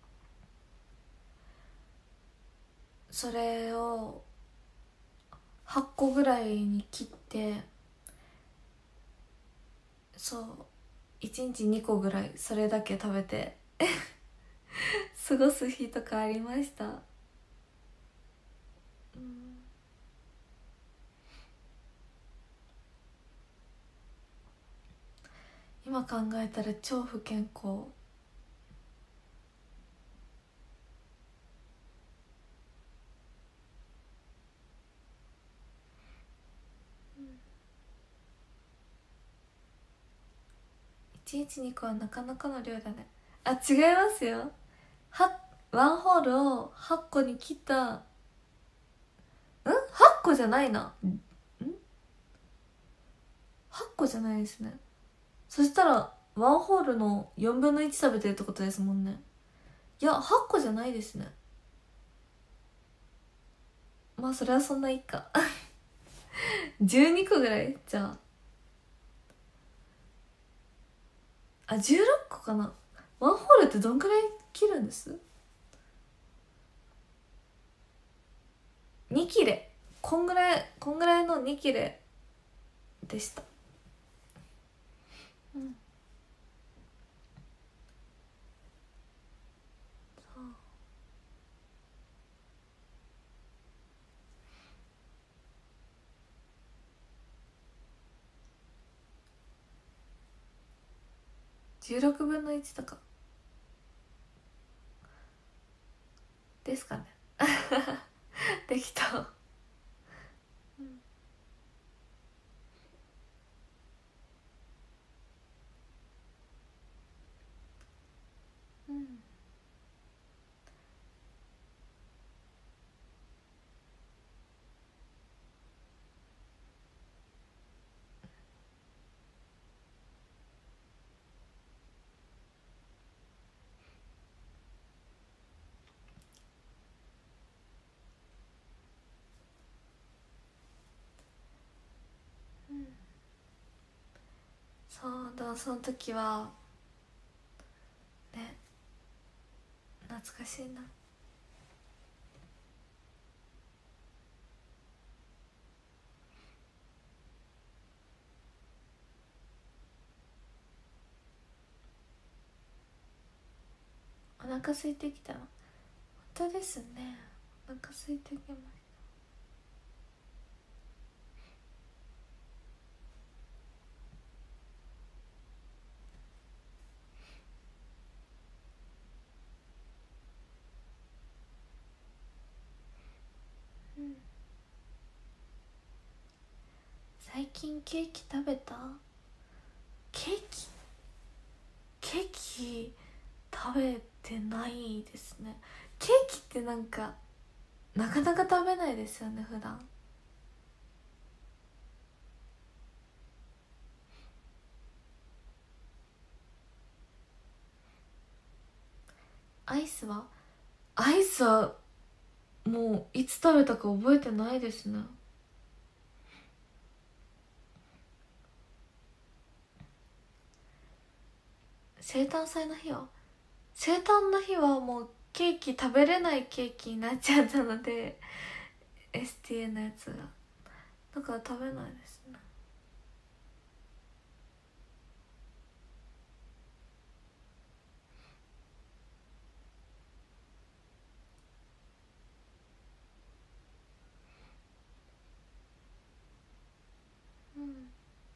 それをはっこぐらいに切って、そういちにちにこぐらいそれだけ食べて過ごす日とかありました。うん、今考えたら超不健康。いちにちにこはなかなかの量だね。あ、違いますよ。はワンホールをはっこに切った。ん はっ 個じゃないな。ん はち 個じゃないですね。そしたらワンホールのよんぶんのいち食べてるってことですもんね。いやはっこじゃないですね。 まあそれはそんないいかじゅうにこぐらいじゃああじゅうろっこかな。ワンホールってどんくらい切るんです？に切れ、こんぐらいこんぐらいのに切れでした。うん、そうじゅうろくぶんのいちとかですかね適当。うん、うん、うん、そうだ、その時はね、懐かしいな。お腹空いてきたの。本当ですね、お腹空いてきました。うん、最近ケーキ食べた？ケーキケーキ食べてないですね。ケーキってなんかなかなか食べないですよね普段。アイスはアイスはもういつ食べたか覚えてないですね。生誕祭の日は生誕の日はもうケーキ食べれないケーキになっちゃったので エスティーエー のやつがだから食べないですね。うん、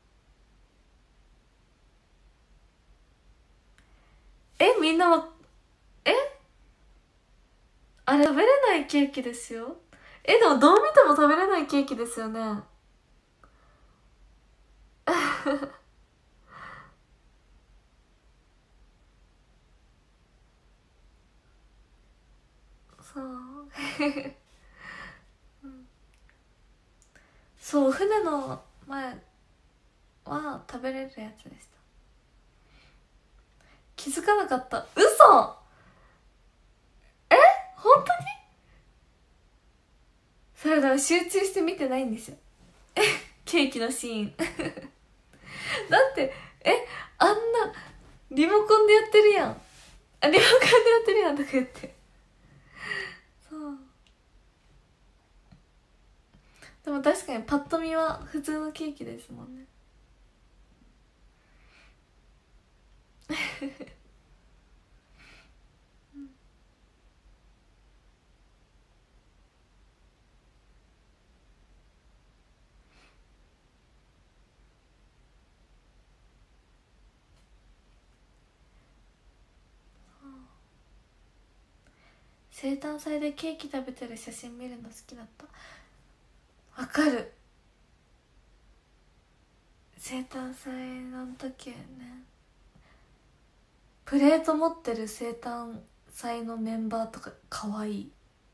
えみんなはえあれ食べれないケーキですよ。えでもどう見ても食べれないケーキですよねそううん、そう船の前は食べれるやつでした。気づかなかった。嘘。え本当に？それだから集中して見てないんですよケーキのシーンだってえあんなリモコンでやってるやん、あリモコンでやってるやんとか言って。そうでも確かにパッと見は普通のケーキですもんね生誕祭でケーキ食べてる写真見るの好きだった。わかる。生誕祭の時ね、プレート持ってる生誕祭のメンバーとかかわいい。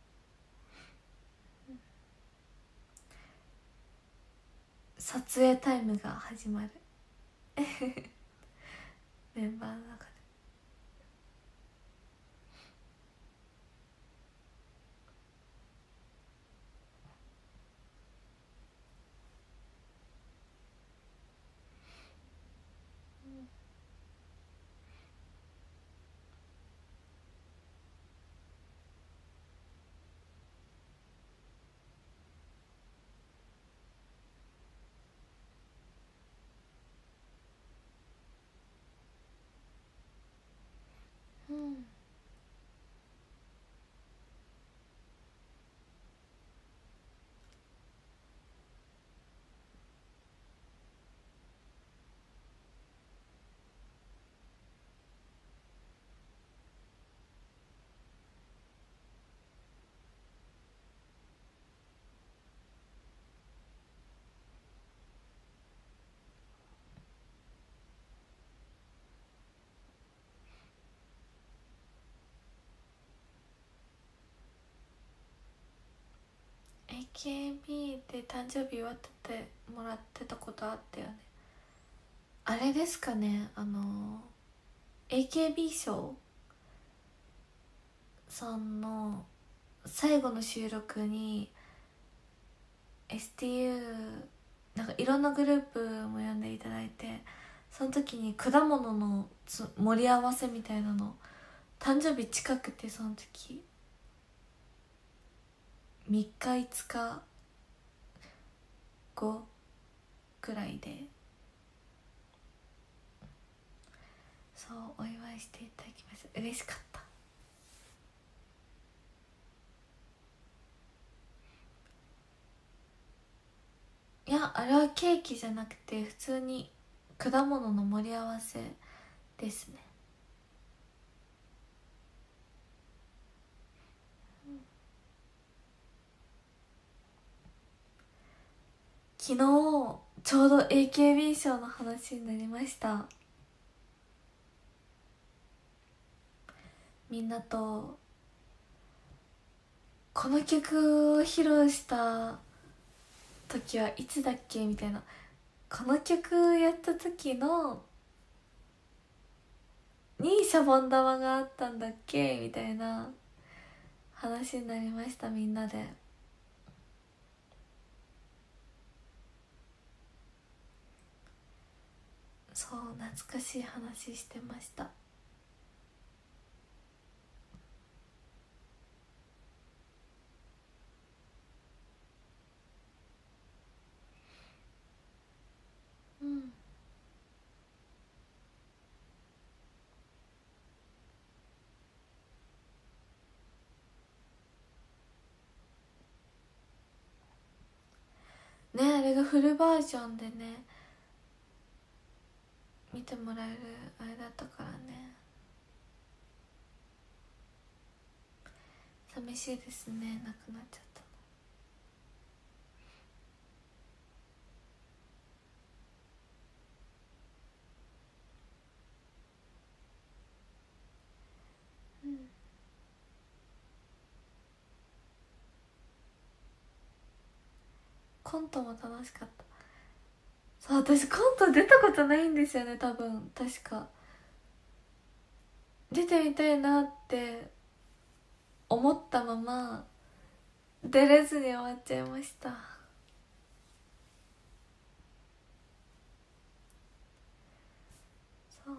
撮影タイムが始まるメンバーの中で。 ケービー で誕生日祝っててもらってたことあったよね。あれですかね、あの エーケービー 賞さんの最後の収録に エスティーユー なんかいろんなグループも呼んでいただいて、その時に果物のつ盛り合わせみたいなの、誕生日近くて、その時みっかいつかごくらいで、そうお祝いしていただきました。嬉しかった。いや、あれはケーキじゃなくて普通に果物の盛り合わせですね。昨日ちょうど エーケービー 賞の話になりました。みんなとこの曲を披露した時はいつだっけみたいな、この曲やった時のにシャボン玉があったんだっけみたいな話になりました。みんなで。そう懐かしい話してました。うんね、あれがフルバージョンでね見てもらえるあれだったからね、寂しいですね、なくなっちゃったの。うん、コントも楽しかった。そう、私コント出たことないんですよね、多分。確か出てみたいなって思ったまま出れずに終わっちゃいました。そう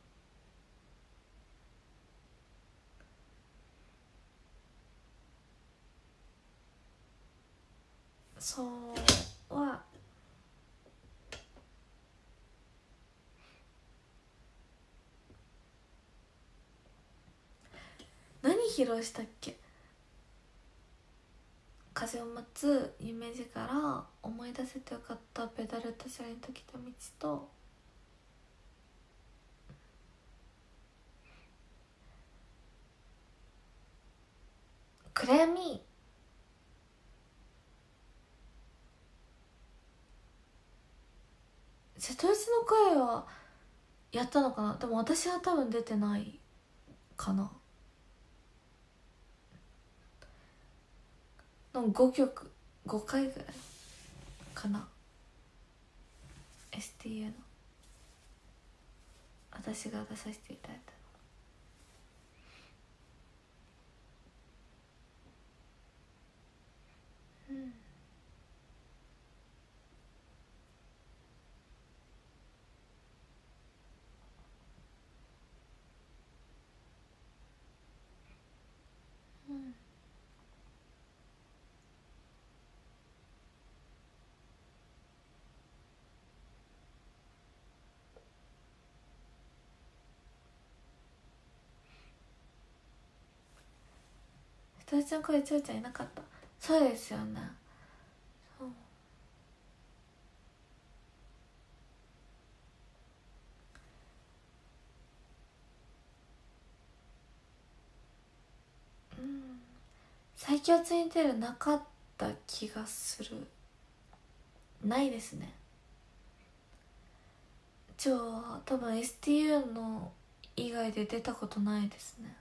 そうは何披露したっけ。風を待つ夢力、思い出せてよかった、ペダルと車輪と来た道と、暗闇。瀬戸内の声はやったのかな。でも私は多分出てないかな。のごきょくごかいぐらいかな。 エスティーユー の私が出させていただいたの。うんうん瀬戸内の声、ちょうちゃんいなかった。そうですよね。そう、うん、最強ツインテールなかった気がする。ないですね。じゃあ多分 エスティーユー の以外で出たことないですね。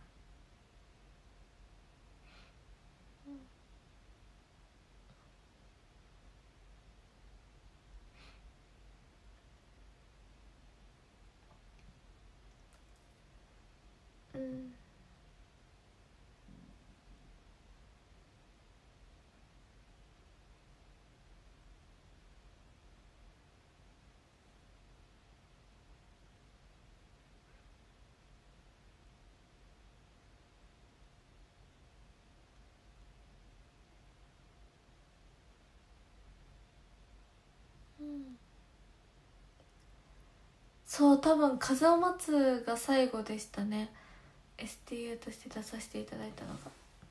そう多分風を待つが最後でしたね。 エスティーユー として出させていただいたのが。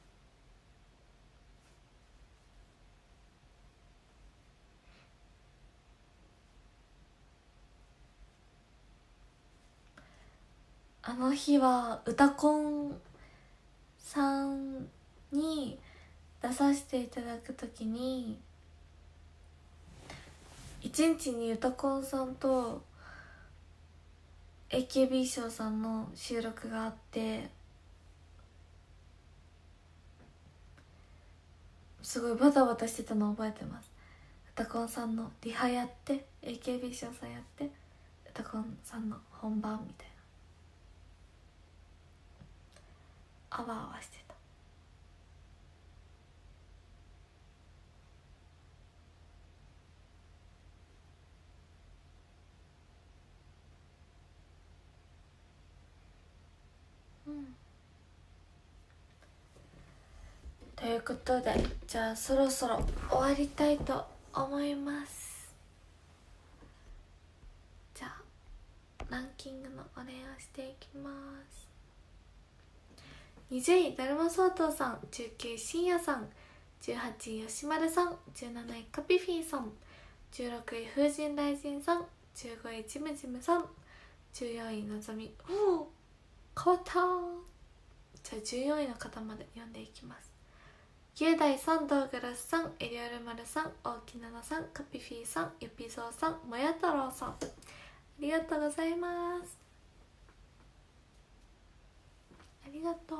あの日は歌コンさんに出させていただくときにいちにちに歌コンさんと エーケービー ショーさんの収録があって、すごいバタバタしてたのを覚えてます。歌コンさんのリハやって エーケービー ショーさんやって歌コンさんの本番みたいな、あわあわしてた。うんということで、じゃあそろそろ終わりたいと思います。じゃあランキングのお礼をしていきます。にじゅういだるまそうとうさん、じゅうきゅういしんやさん、じゅうはちいよしまるさん、じゅうなないカピフィーさん、じゅうろくい風神雷神さん、じゅうごいジムジムさん、じゅうよんいのぞみ。おお変わったー。じゃあじゅうよんいの方まで読んでいきます。きゅうだいさん、ドーグラスさん、エリオルマルさん、大きななさん、カピフィーさん、ゆぴぞうさん、もや太郎さん、ありがとうございます。ありがとう。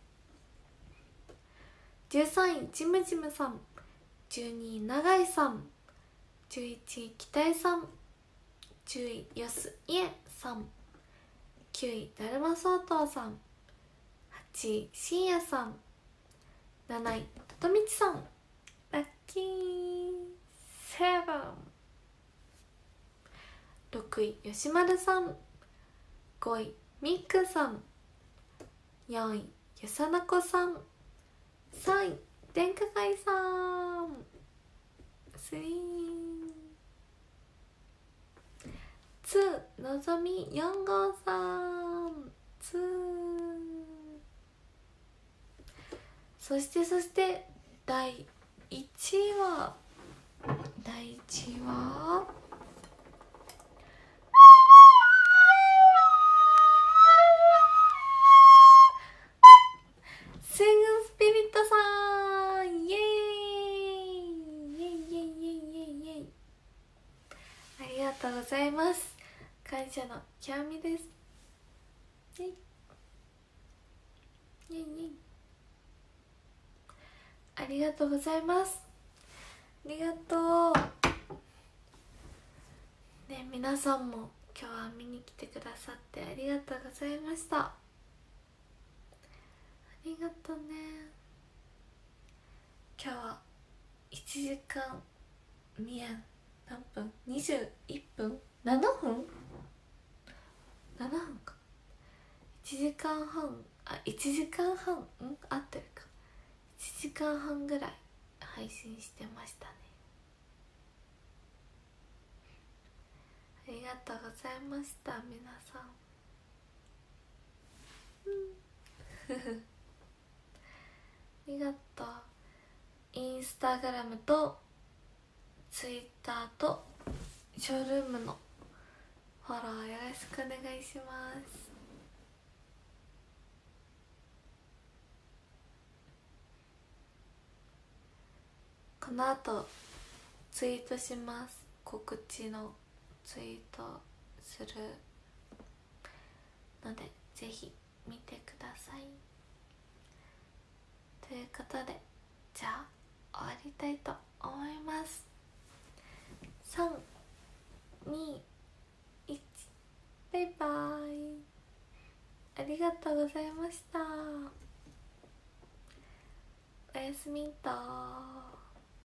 じゅうさんいジムジムさん、じゅうにい永井さん、じゅういちい北江さん、じゅういよすいえさん、きゅういだるまそうとうさん、はちいしんやさん、なないととみちさん、ラッキーセブン、ろくいよしまるさん、ごいミックさん、よんいゆさなこさん、さんい電化街さん、スリーツーのぞみよんごうさん、ツーそしてそしてだいいちいはだいいちいはスイングスピリットさん、イエーイイエイイエイイエイイエイイエイ、ありがとうございます。感謝の極みです。イエイイエイイエイ、ありがとうございます。ありがとうね。皆さんも今日は見に来てくださってありがとうございました。ありがとうね。今日はいちじかん見えん何分、にじゅういっぷん、ななふんななふんか、いちじかんはん、あいちじかんはん、ん合ってるか、いちじかんはんぐらい配信してましたね。ありがとうございました皆さん。うんありがとう。インスタグラムとツイッターとショールームのフォローよろしくお願いします。この後ツイートします。告知のツイートするのでぜひ見てください。ということで、じゃあ終わりたいと思います。さん、に、いち、バイバイ。ありがとうございました。おやすみんとー。